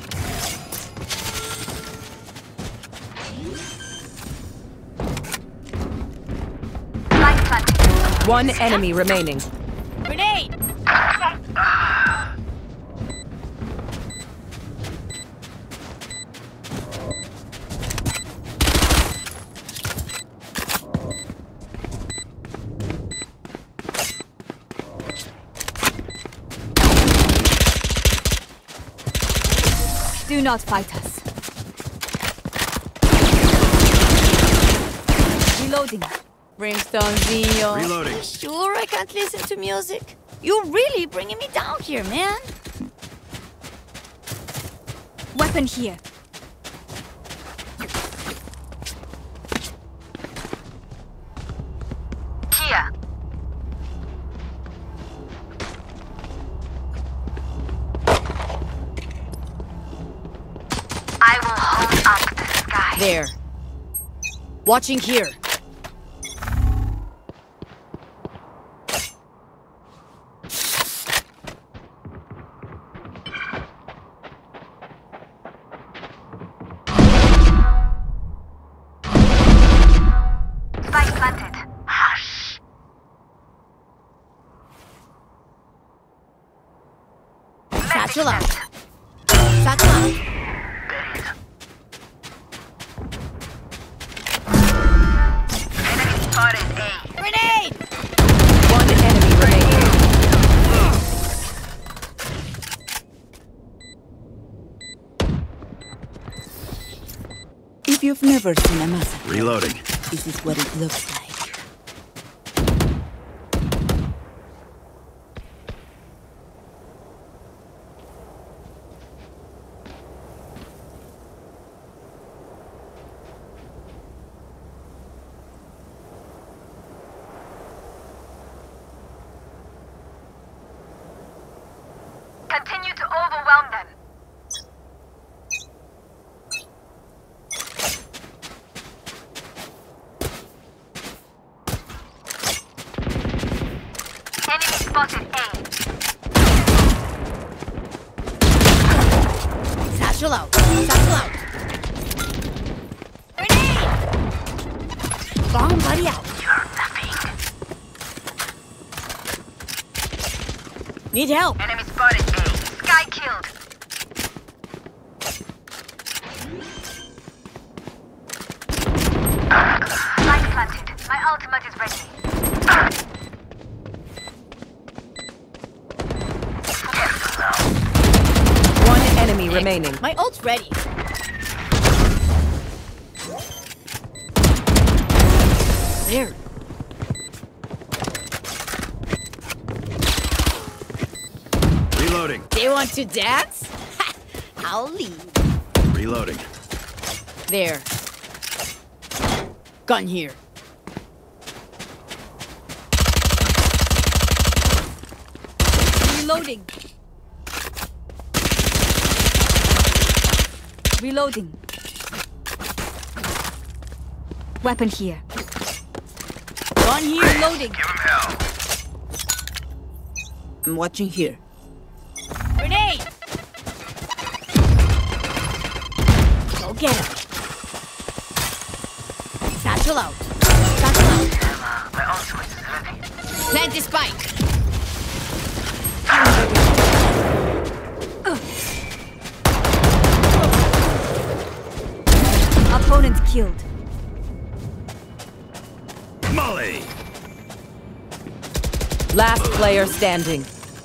Spike planted. One enemy remaining. Grenade! Do not fight us. Reloading. Brimstone Zio. Reloading. Sure I can't listen to music? You're really bringing me down here, man. Weapon here. Kia. I will hold up the sky. There. Watching here. Spike planted. Hush. Satchel out. Satchel out. Enemy spotted A. Grenade! One enemy remaining. If you've never seen a massacre, Reloading. this is what it looks like. Continue to overwhelm them. Enemy spotted A. Satchel out. Satchel out. Grenade! Bomb buddy out. You're nothing. Need help. Enemy spotted A. Sky killed. Spike planted. My ultimate is ready. One enemy remaining. My ult's ready. There. Reloading. They want to dance? I'll leave. Reloading. There. Gun here. Reloading. Reloading. Weapon here. Gun here. Reloading. Give him hell. I'm watching here. Grenade! Go get him. Satchel out. Satchel out. My ultimate is ready. Plant the spike. Opponent killed. Molly. Last player standing.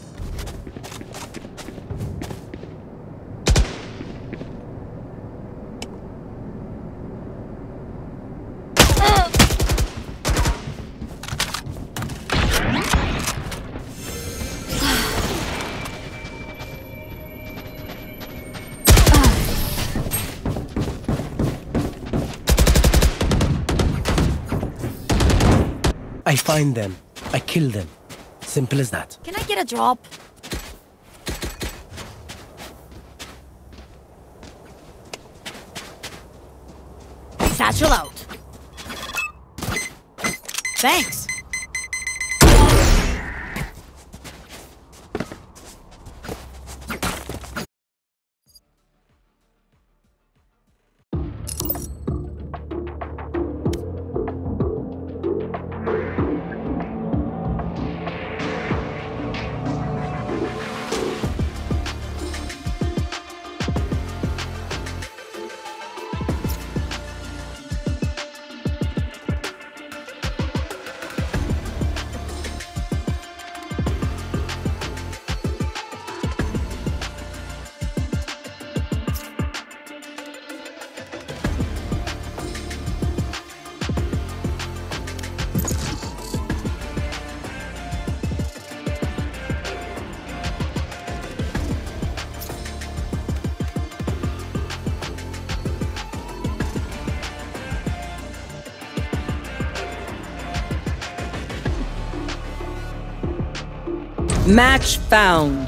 I find them. I kill them. Simple as that. Can I get a drop? Satchel out. Thanks. Match found.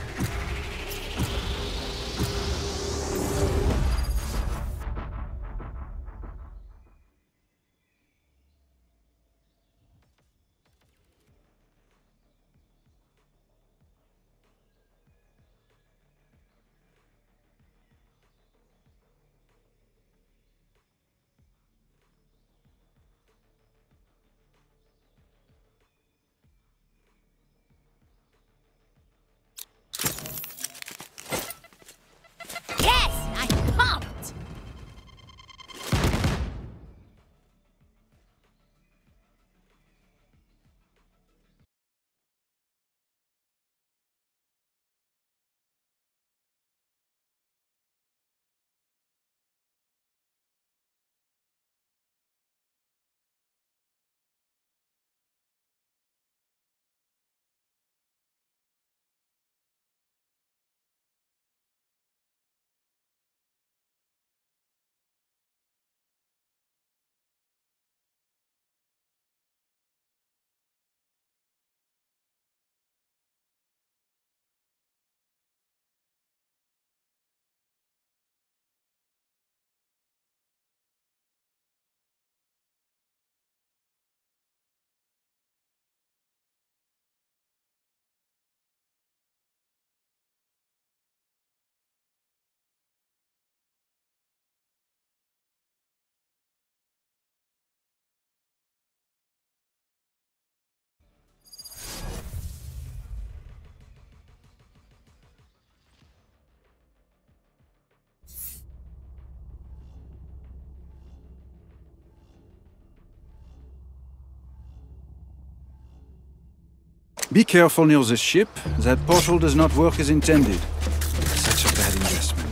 Be careful near the ship. That portal does not work as intended. Such a bad investment.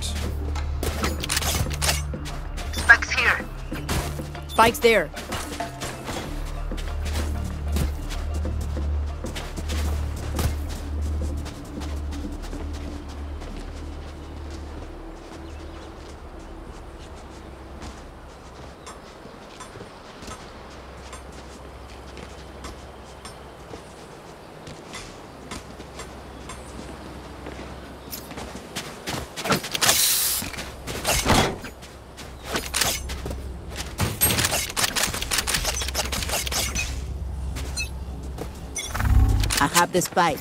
Spike's here. Spike's there. I have the spike.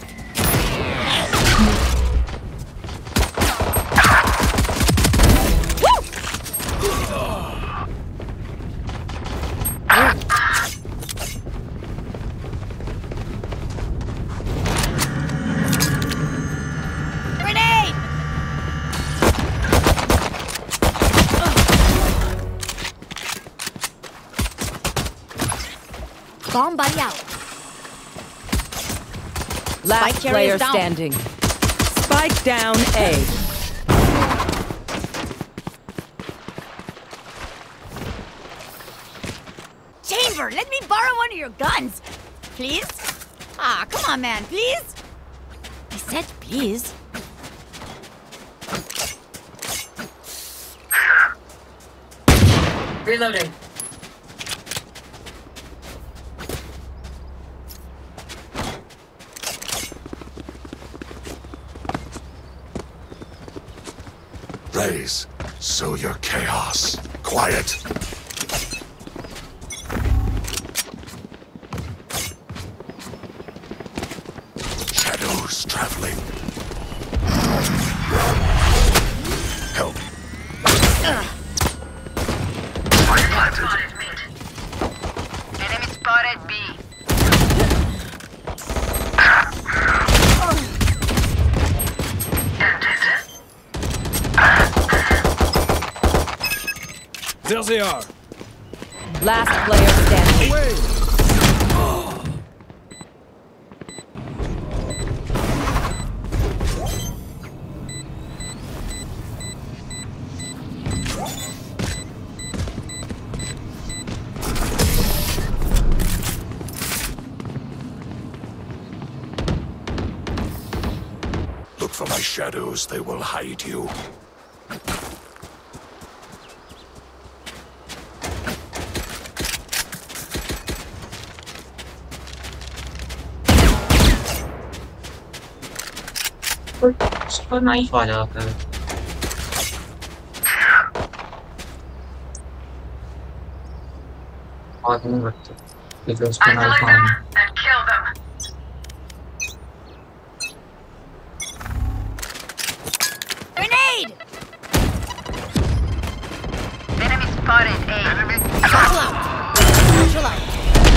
Grenade! Bomb buddy out. Last Spike player down. standing. Spike down A. Chamber, let me borrow one of your guns. Please? Ah, come on, man, please? I said please. Reloading. Blaze, sow your chaos. Quiet. Shadows traveling. Help. Enemy spotted B. There they are. Last player standing. Look for my shadows, they will hide you. super knife आ जाता है। आदमी बच्चे लेकिन उसका knife आना and kill them. Grenade! Enemy spotted. A. Enemy. Satchel out. Satchel out.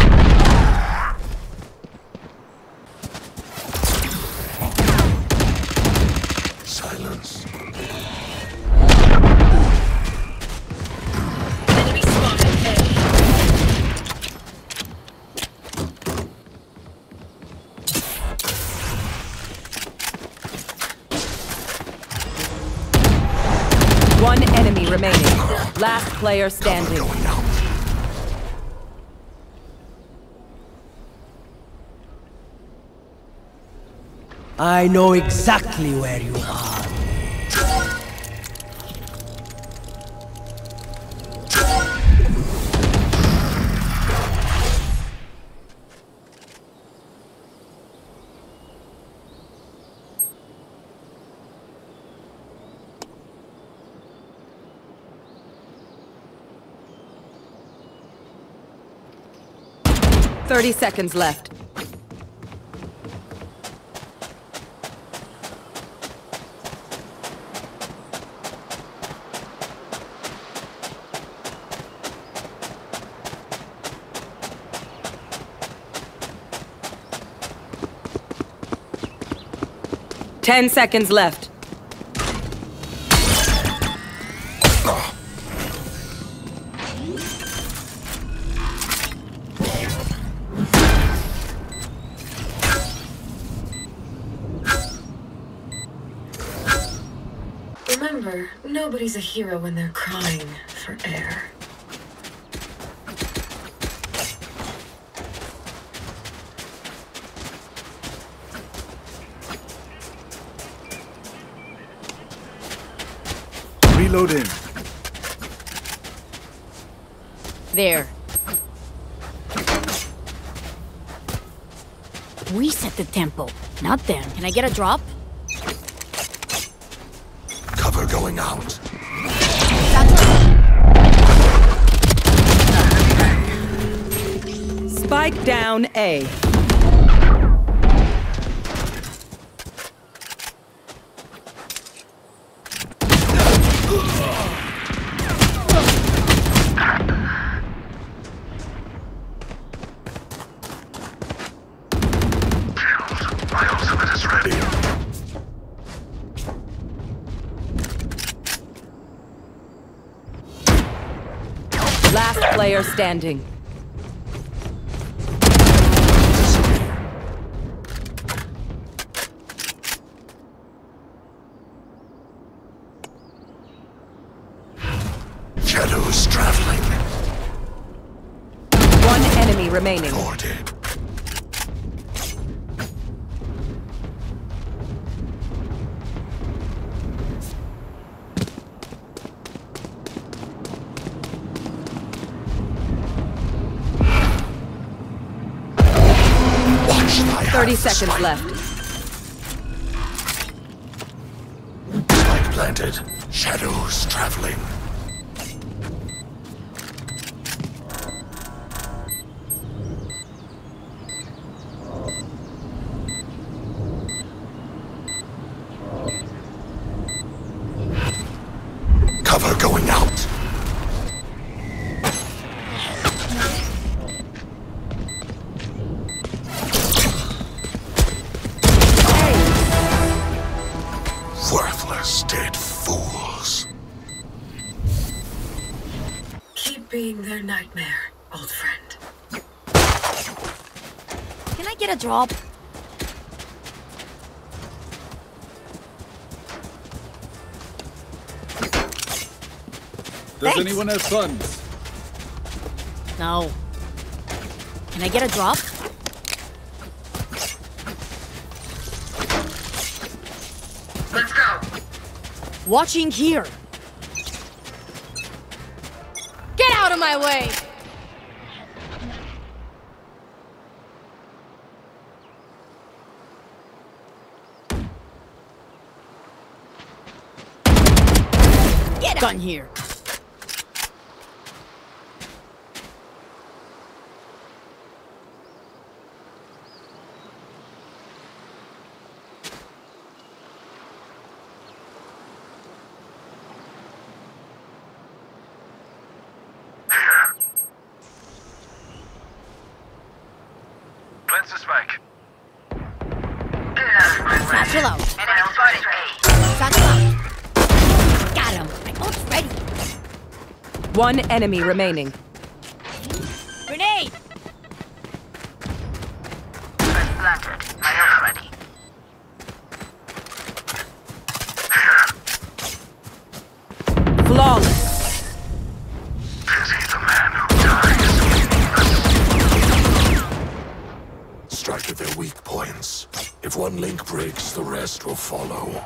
Silence. Enemy spotted. A. One enemy remaining. Last player standing. I know exactly where you are. Thirty seconds left. Ten seconds left. Remember, nobody's a hero when they're crying for air. Reloading. There. We set the tempo, not them. Can I get a drop? Cover going out. Spike down A. My ultimate is ready. Last player standing. Shadows traveling. One enemy remaining. Four dead. Thirty seconds left. Spike planted. Shadows traveling. Cover going out. Worthless dead fools. Keep being their nightmare, old friend. Can I get a drop? Does Thanks. anyone have funds? No. Can I get a drop? Let's go. Watching here. Get out of my way! Get out. Gun here. Plants a spike. Satchel out. Enemy spotted A. Satchel out. Got him. My ult's ready. One enemy remaining. Grenade. Planted. I am ready. Flawless. Pity the man who dies. Strike at their weak points. If one link breaks, the rest will follow.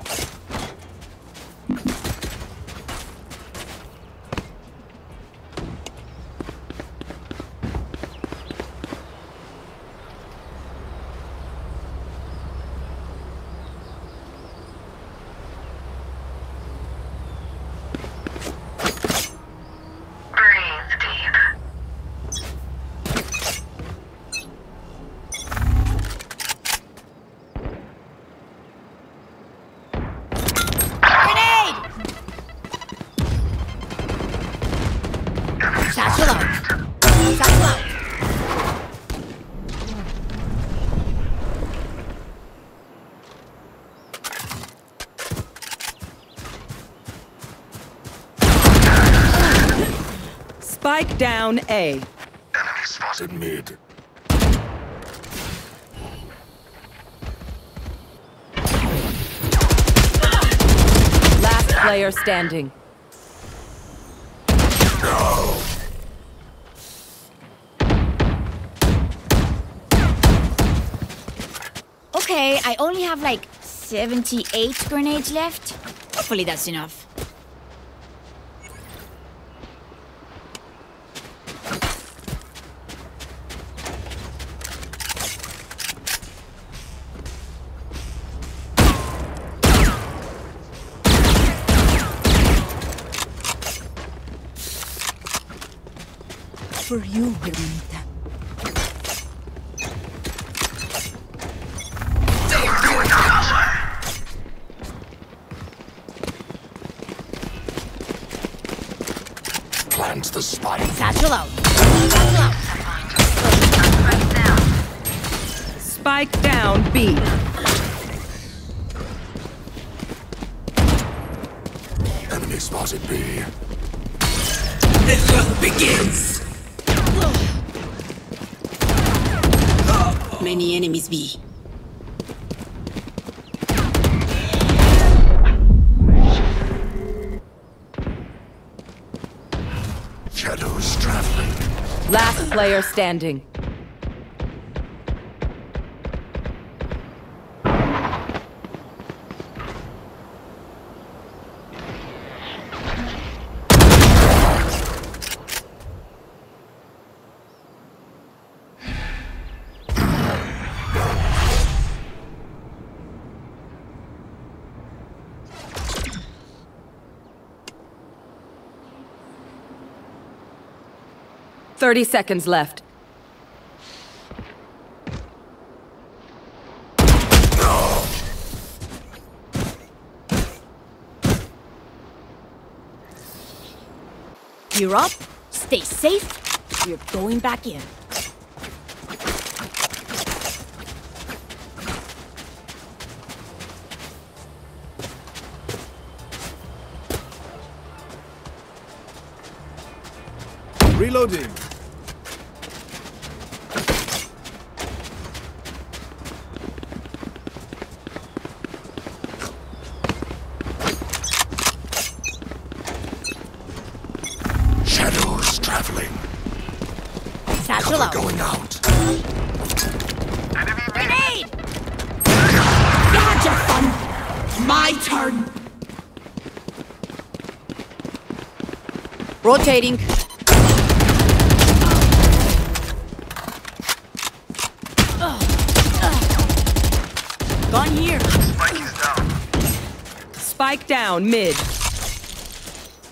Breathe deep. Grenade. Satchel out. Satchel out. Spike down A. Enemy spotted mid. Last player standing. No. Okay, I only have like seventy-eight grenades left. Hopefully that's enough. For you, Hermanita. Plant the spike. Satchel out. Satchel out. Spike down B. Enemy spotted B. The hunt begins. Many enemies B. Shadows traveling. Last player standing. Thirty seconds left. You're up. Stay safe. You're going back in. Reloading. Shadows traveling. Satchel Cover out. going out. Grenade! Gotcha, fun. My turn. Rotating. Gun here. Spike is down. Spike down mid.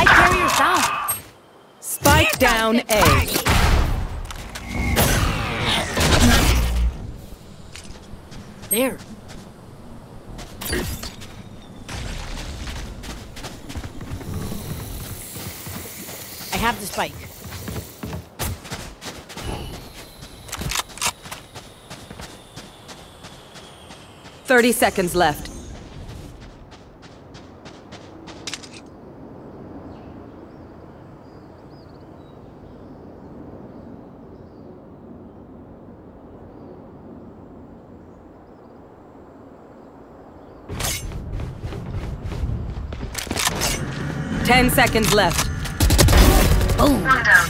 spike carrier sound. Spike down A. There. I have the spike. Thirty seconds left. Ten seconds left. Boom. One down.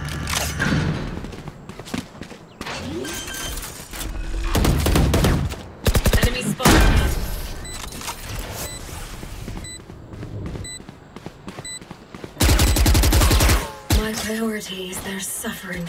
Enemy spotted. My priority is their suffering.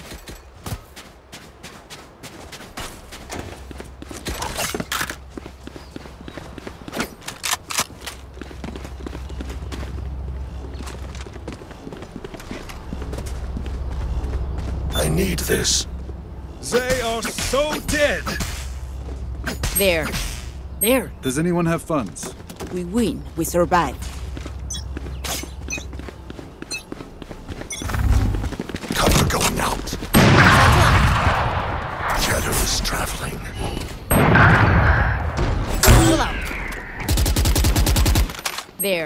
I need this. They are so dead! There. There. Does anyone have funds? We win. We survive. Cover going out. Shadow is traveling. Pull out. There.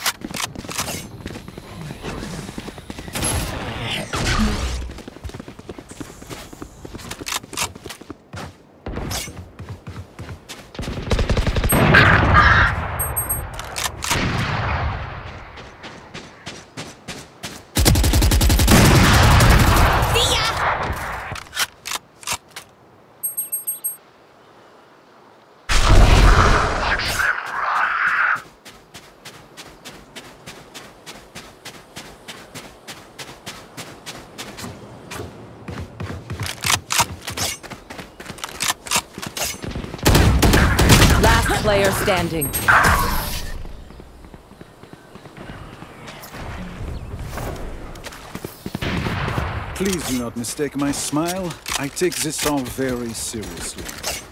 Player standing. Please do not mistake my smile. I take this all very seriously.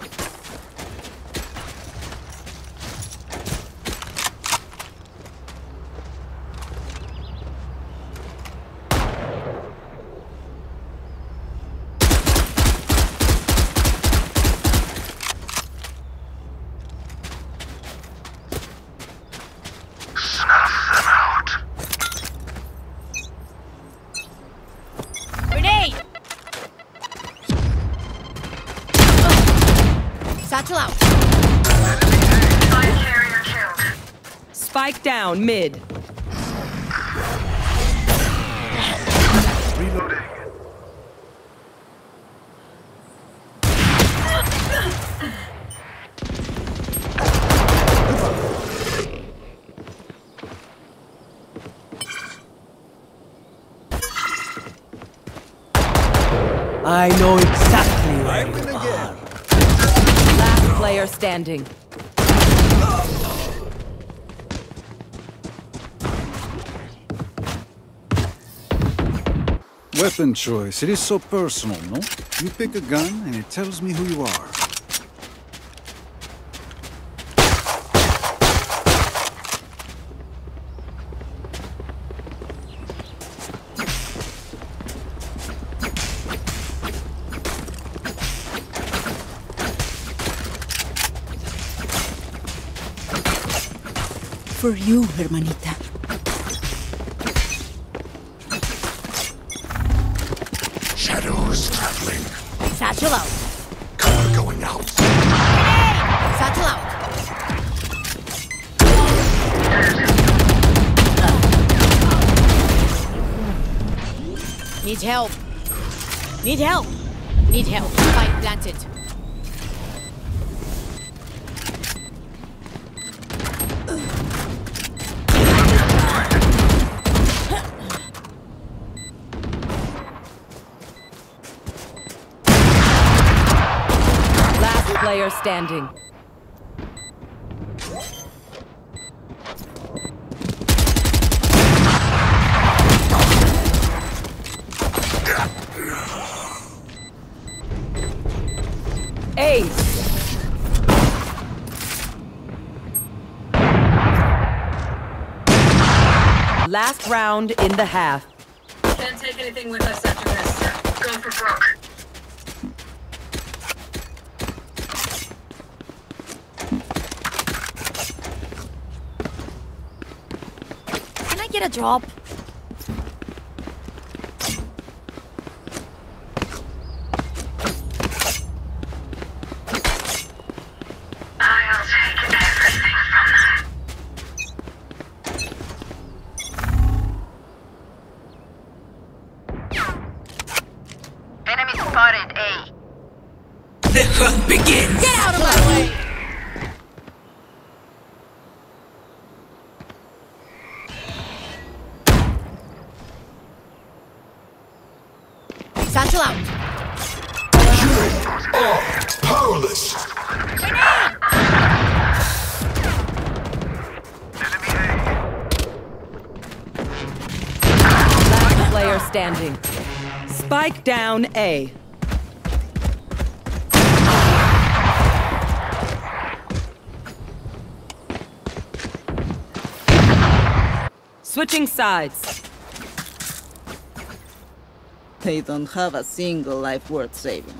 Satchel out. Spike carrier killed. Spike down mid. Reloading. I know exactly where you are. Last player standing. Weapon choice. It is so personal, no? You pick a gun and it tells me who you are. For you, hermanita. Shadows traveling. Satchel out. Cover going out. Satchel out. Need help. Need help. Need help. Spike planted. Player standing. Last round in the half. Can't take anything with us after this. Go for broke. Can I get a drop? I'll take everything from them. Enemy spotted A. The hunt begins! Get out of my way! Satchel out. Oh, powerless! Last player standing. Spike down A. Switching sides. They don't have a single life worth saving.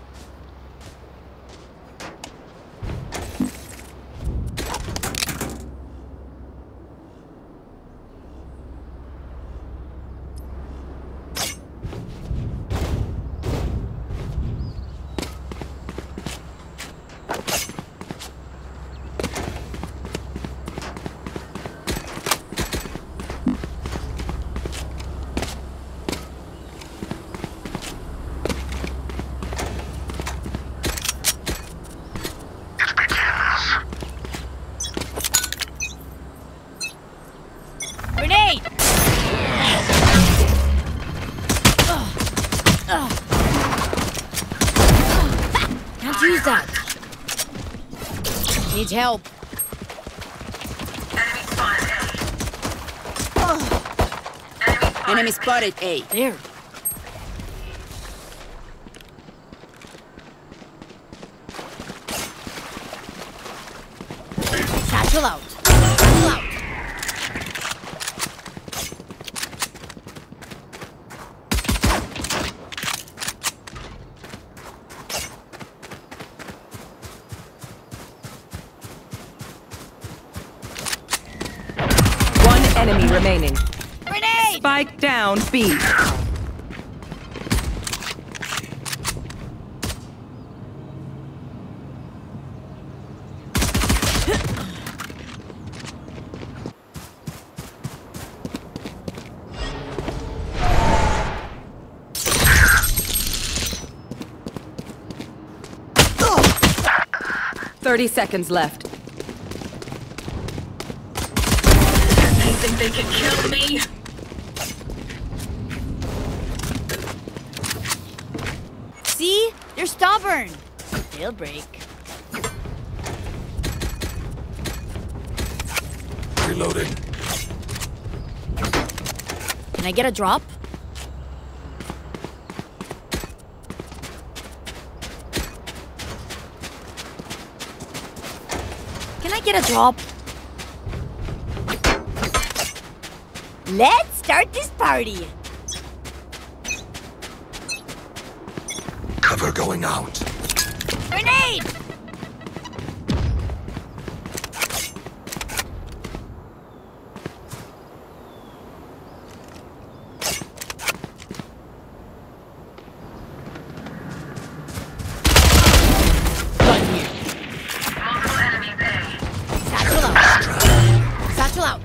Grenade! Ugh. Ugh. Can't use that. Needs help. Enemy spotted A. There. Satchel out. Satchel out. One enemy remaining. Grenade! Spike down B. Thirty seconds left. They think they can kill me? See? They're stubborn. They'll break. Reloading. Can I get a drop? Can I get a drop? Let's start this party. Cover going out. Grenade! Satchel out. Satchel out.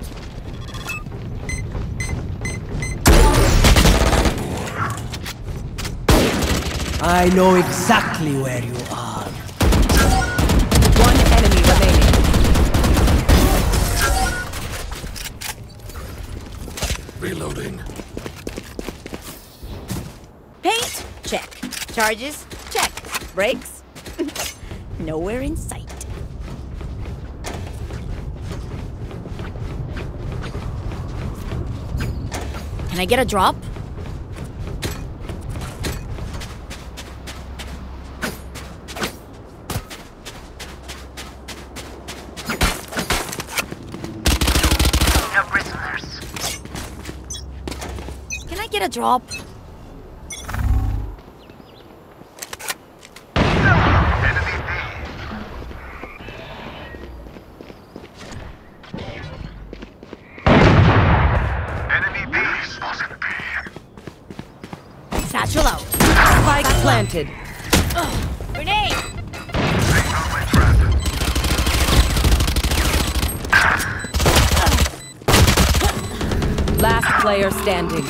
I know exactly where you are. One enemy remaining. Reloading. Paint? Check. Charges? Check. Brakes? Nowhere in sight. Can I get a drop? No prisoners. get a drop? Satchel out. Spike planted. Ugh. Grenade! Last player standing.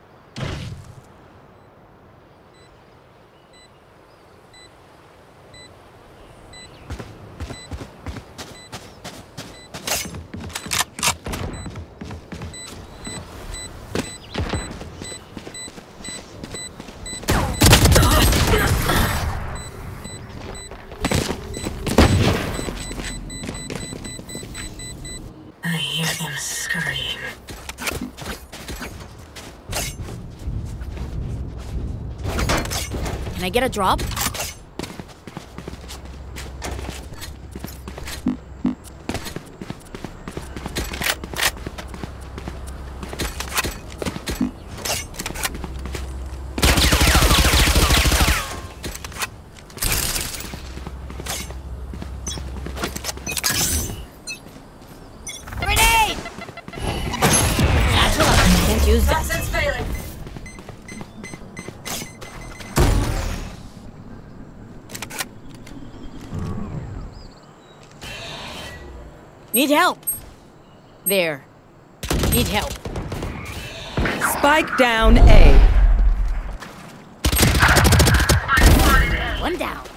I hear them scurrying. Can I get a drop? Grenade! Satchel out. Can't use that. Toxins failing. Need help. There. Need help. Spike down A. One down.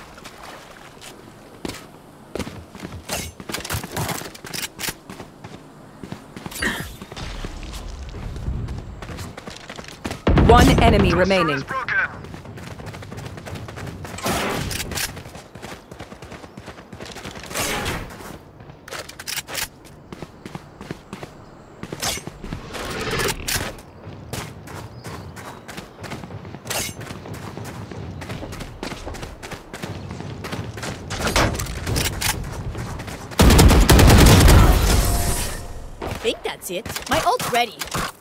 One enemy remaining. I think that's it. My ult's ready.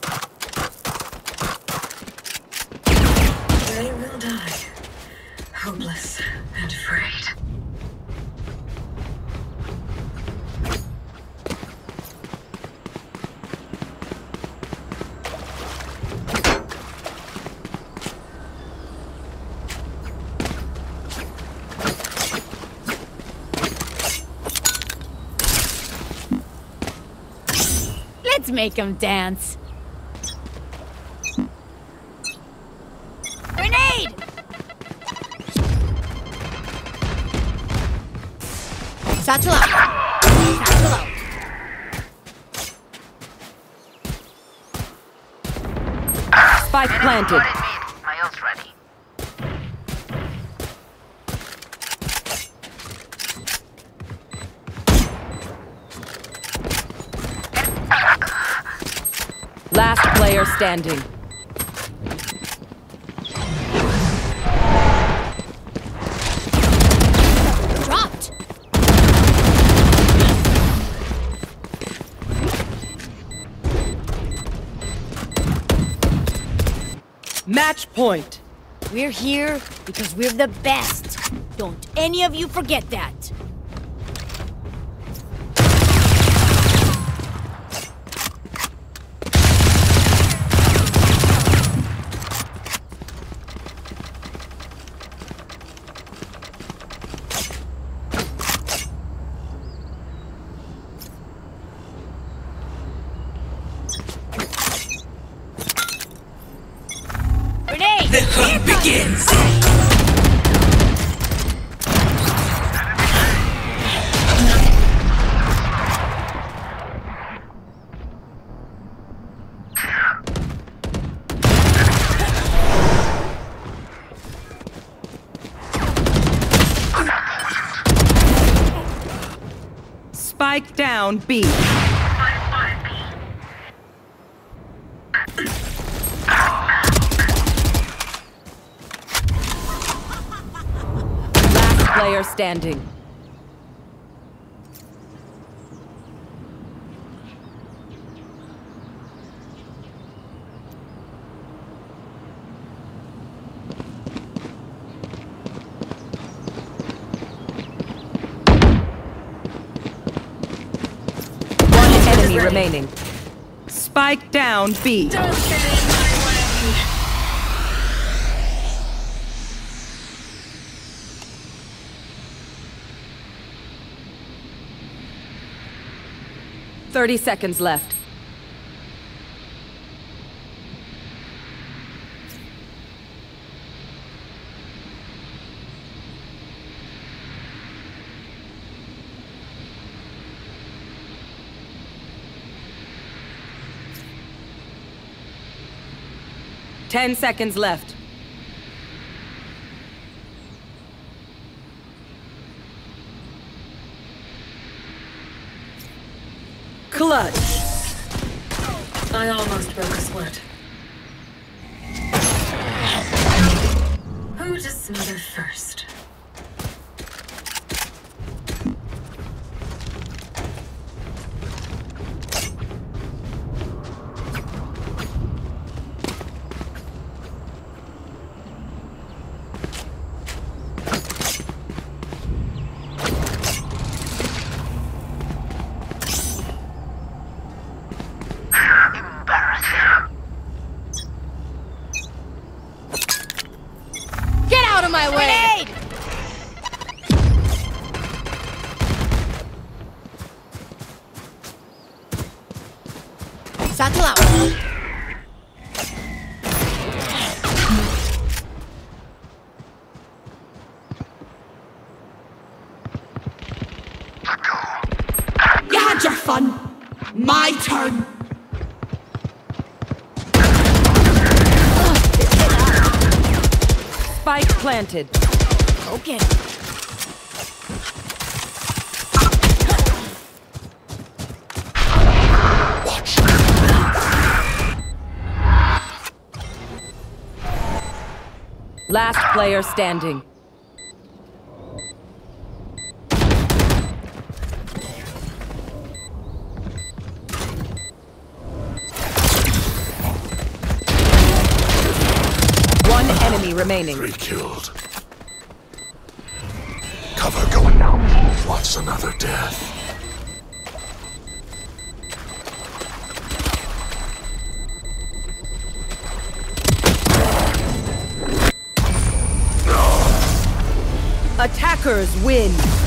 They will die. Hopeless and afraid. Let's make them dance. Grenade! Satchel out. Satchel out. Spike planted. My ult's ready. Last player standing. Dropped. Match point. We're here because we're the best. Don't any of you forget that. Grenade! The hunt begins! Spike down B. Last player standing. enemy remaining. Spike down B. Don't get in my way. Thirty seconds left. Ten seconds left. Clutch. I almost broke a sweat. Who to smother first? My way. Grenade! Satchel out. You had your fun. My turn. Spike planted. Okay. Last player standing. One enemy remaining. Three killed. Cover going down. What's another death? Attackers win.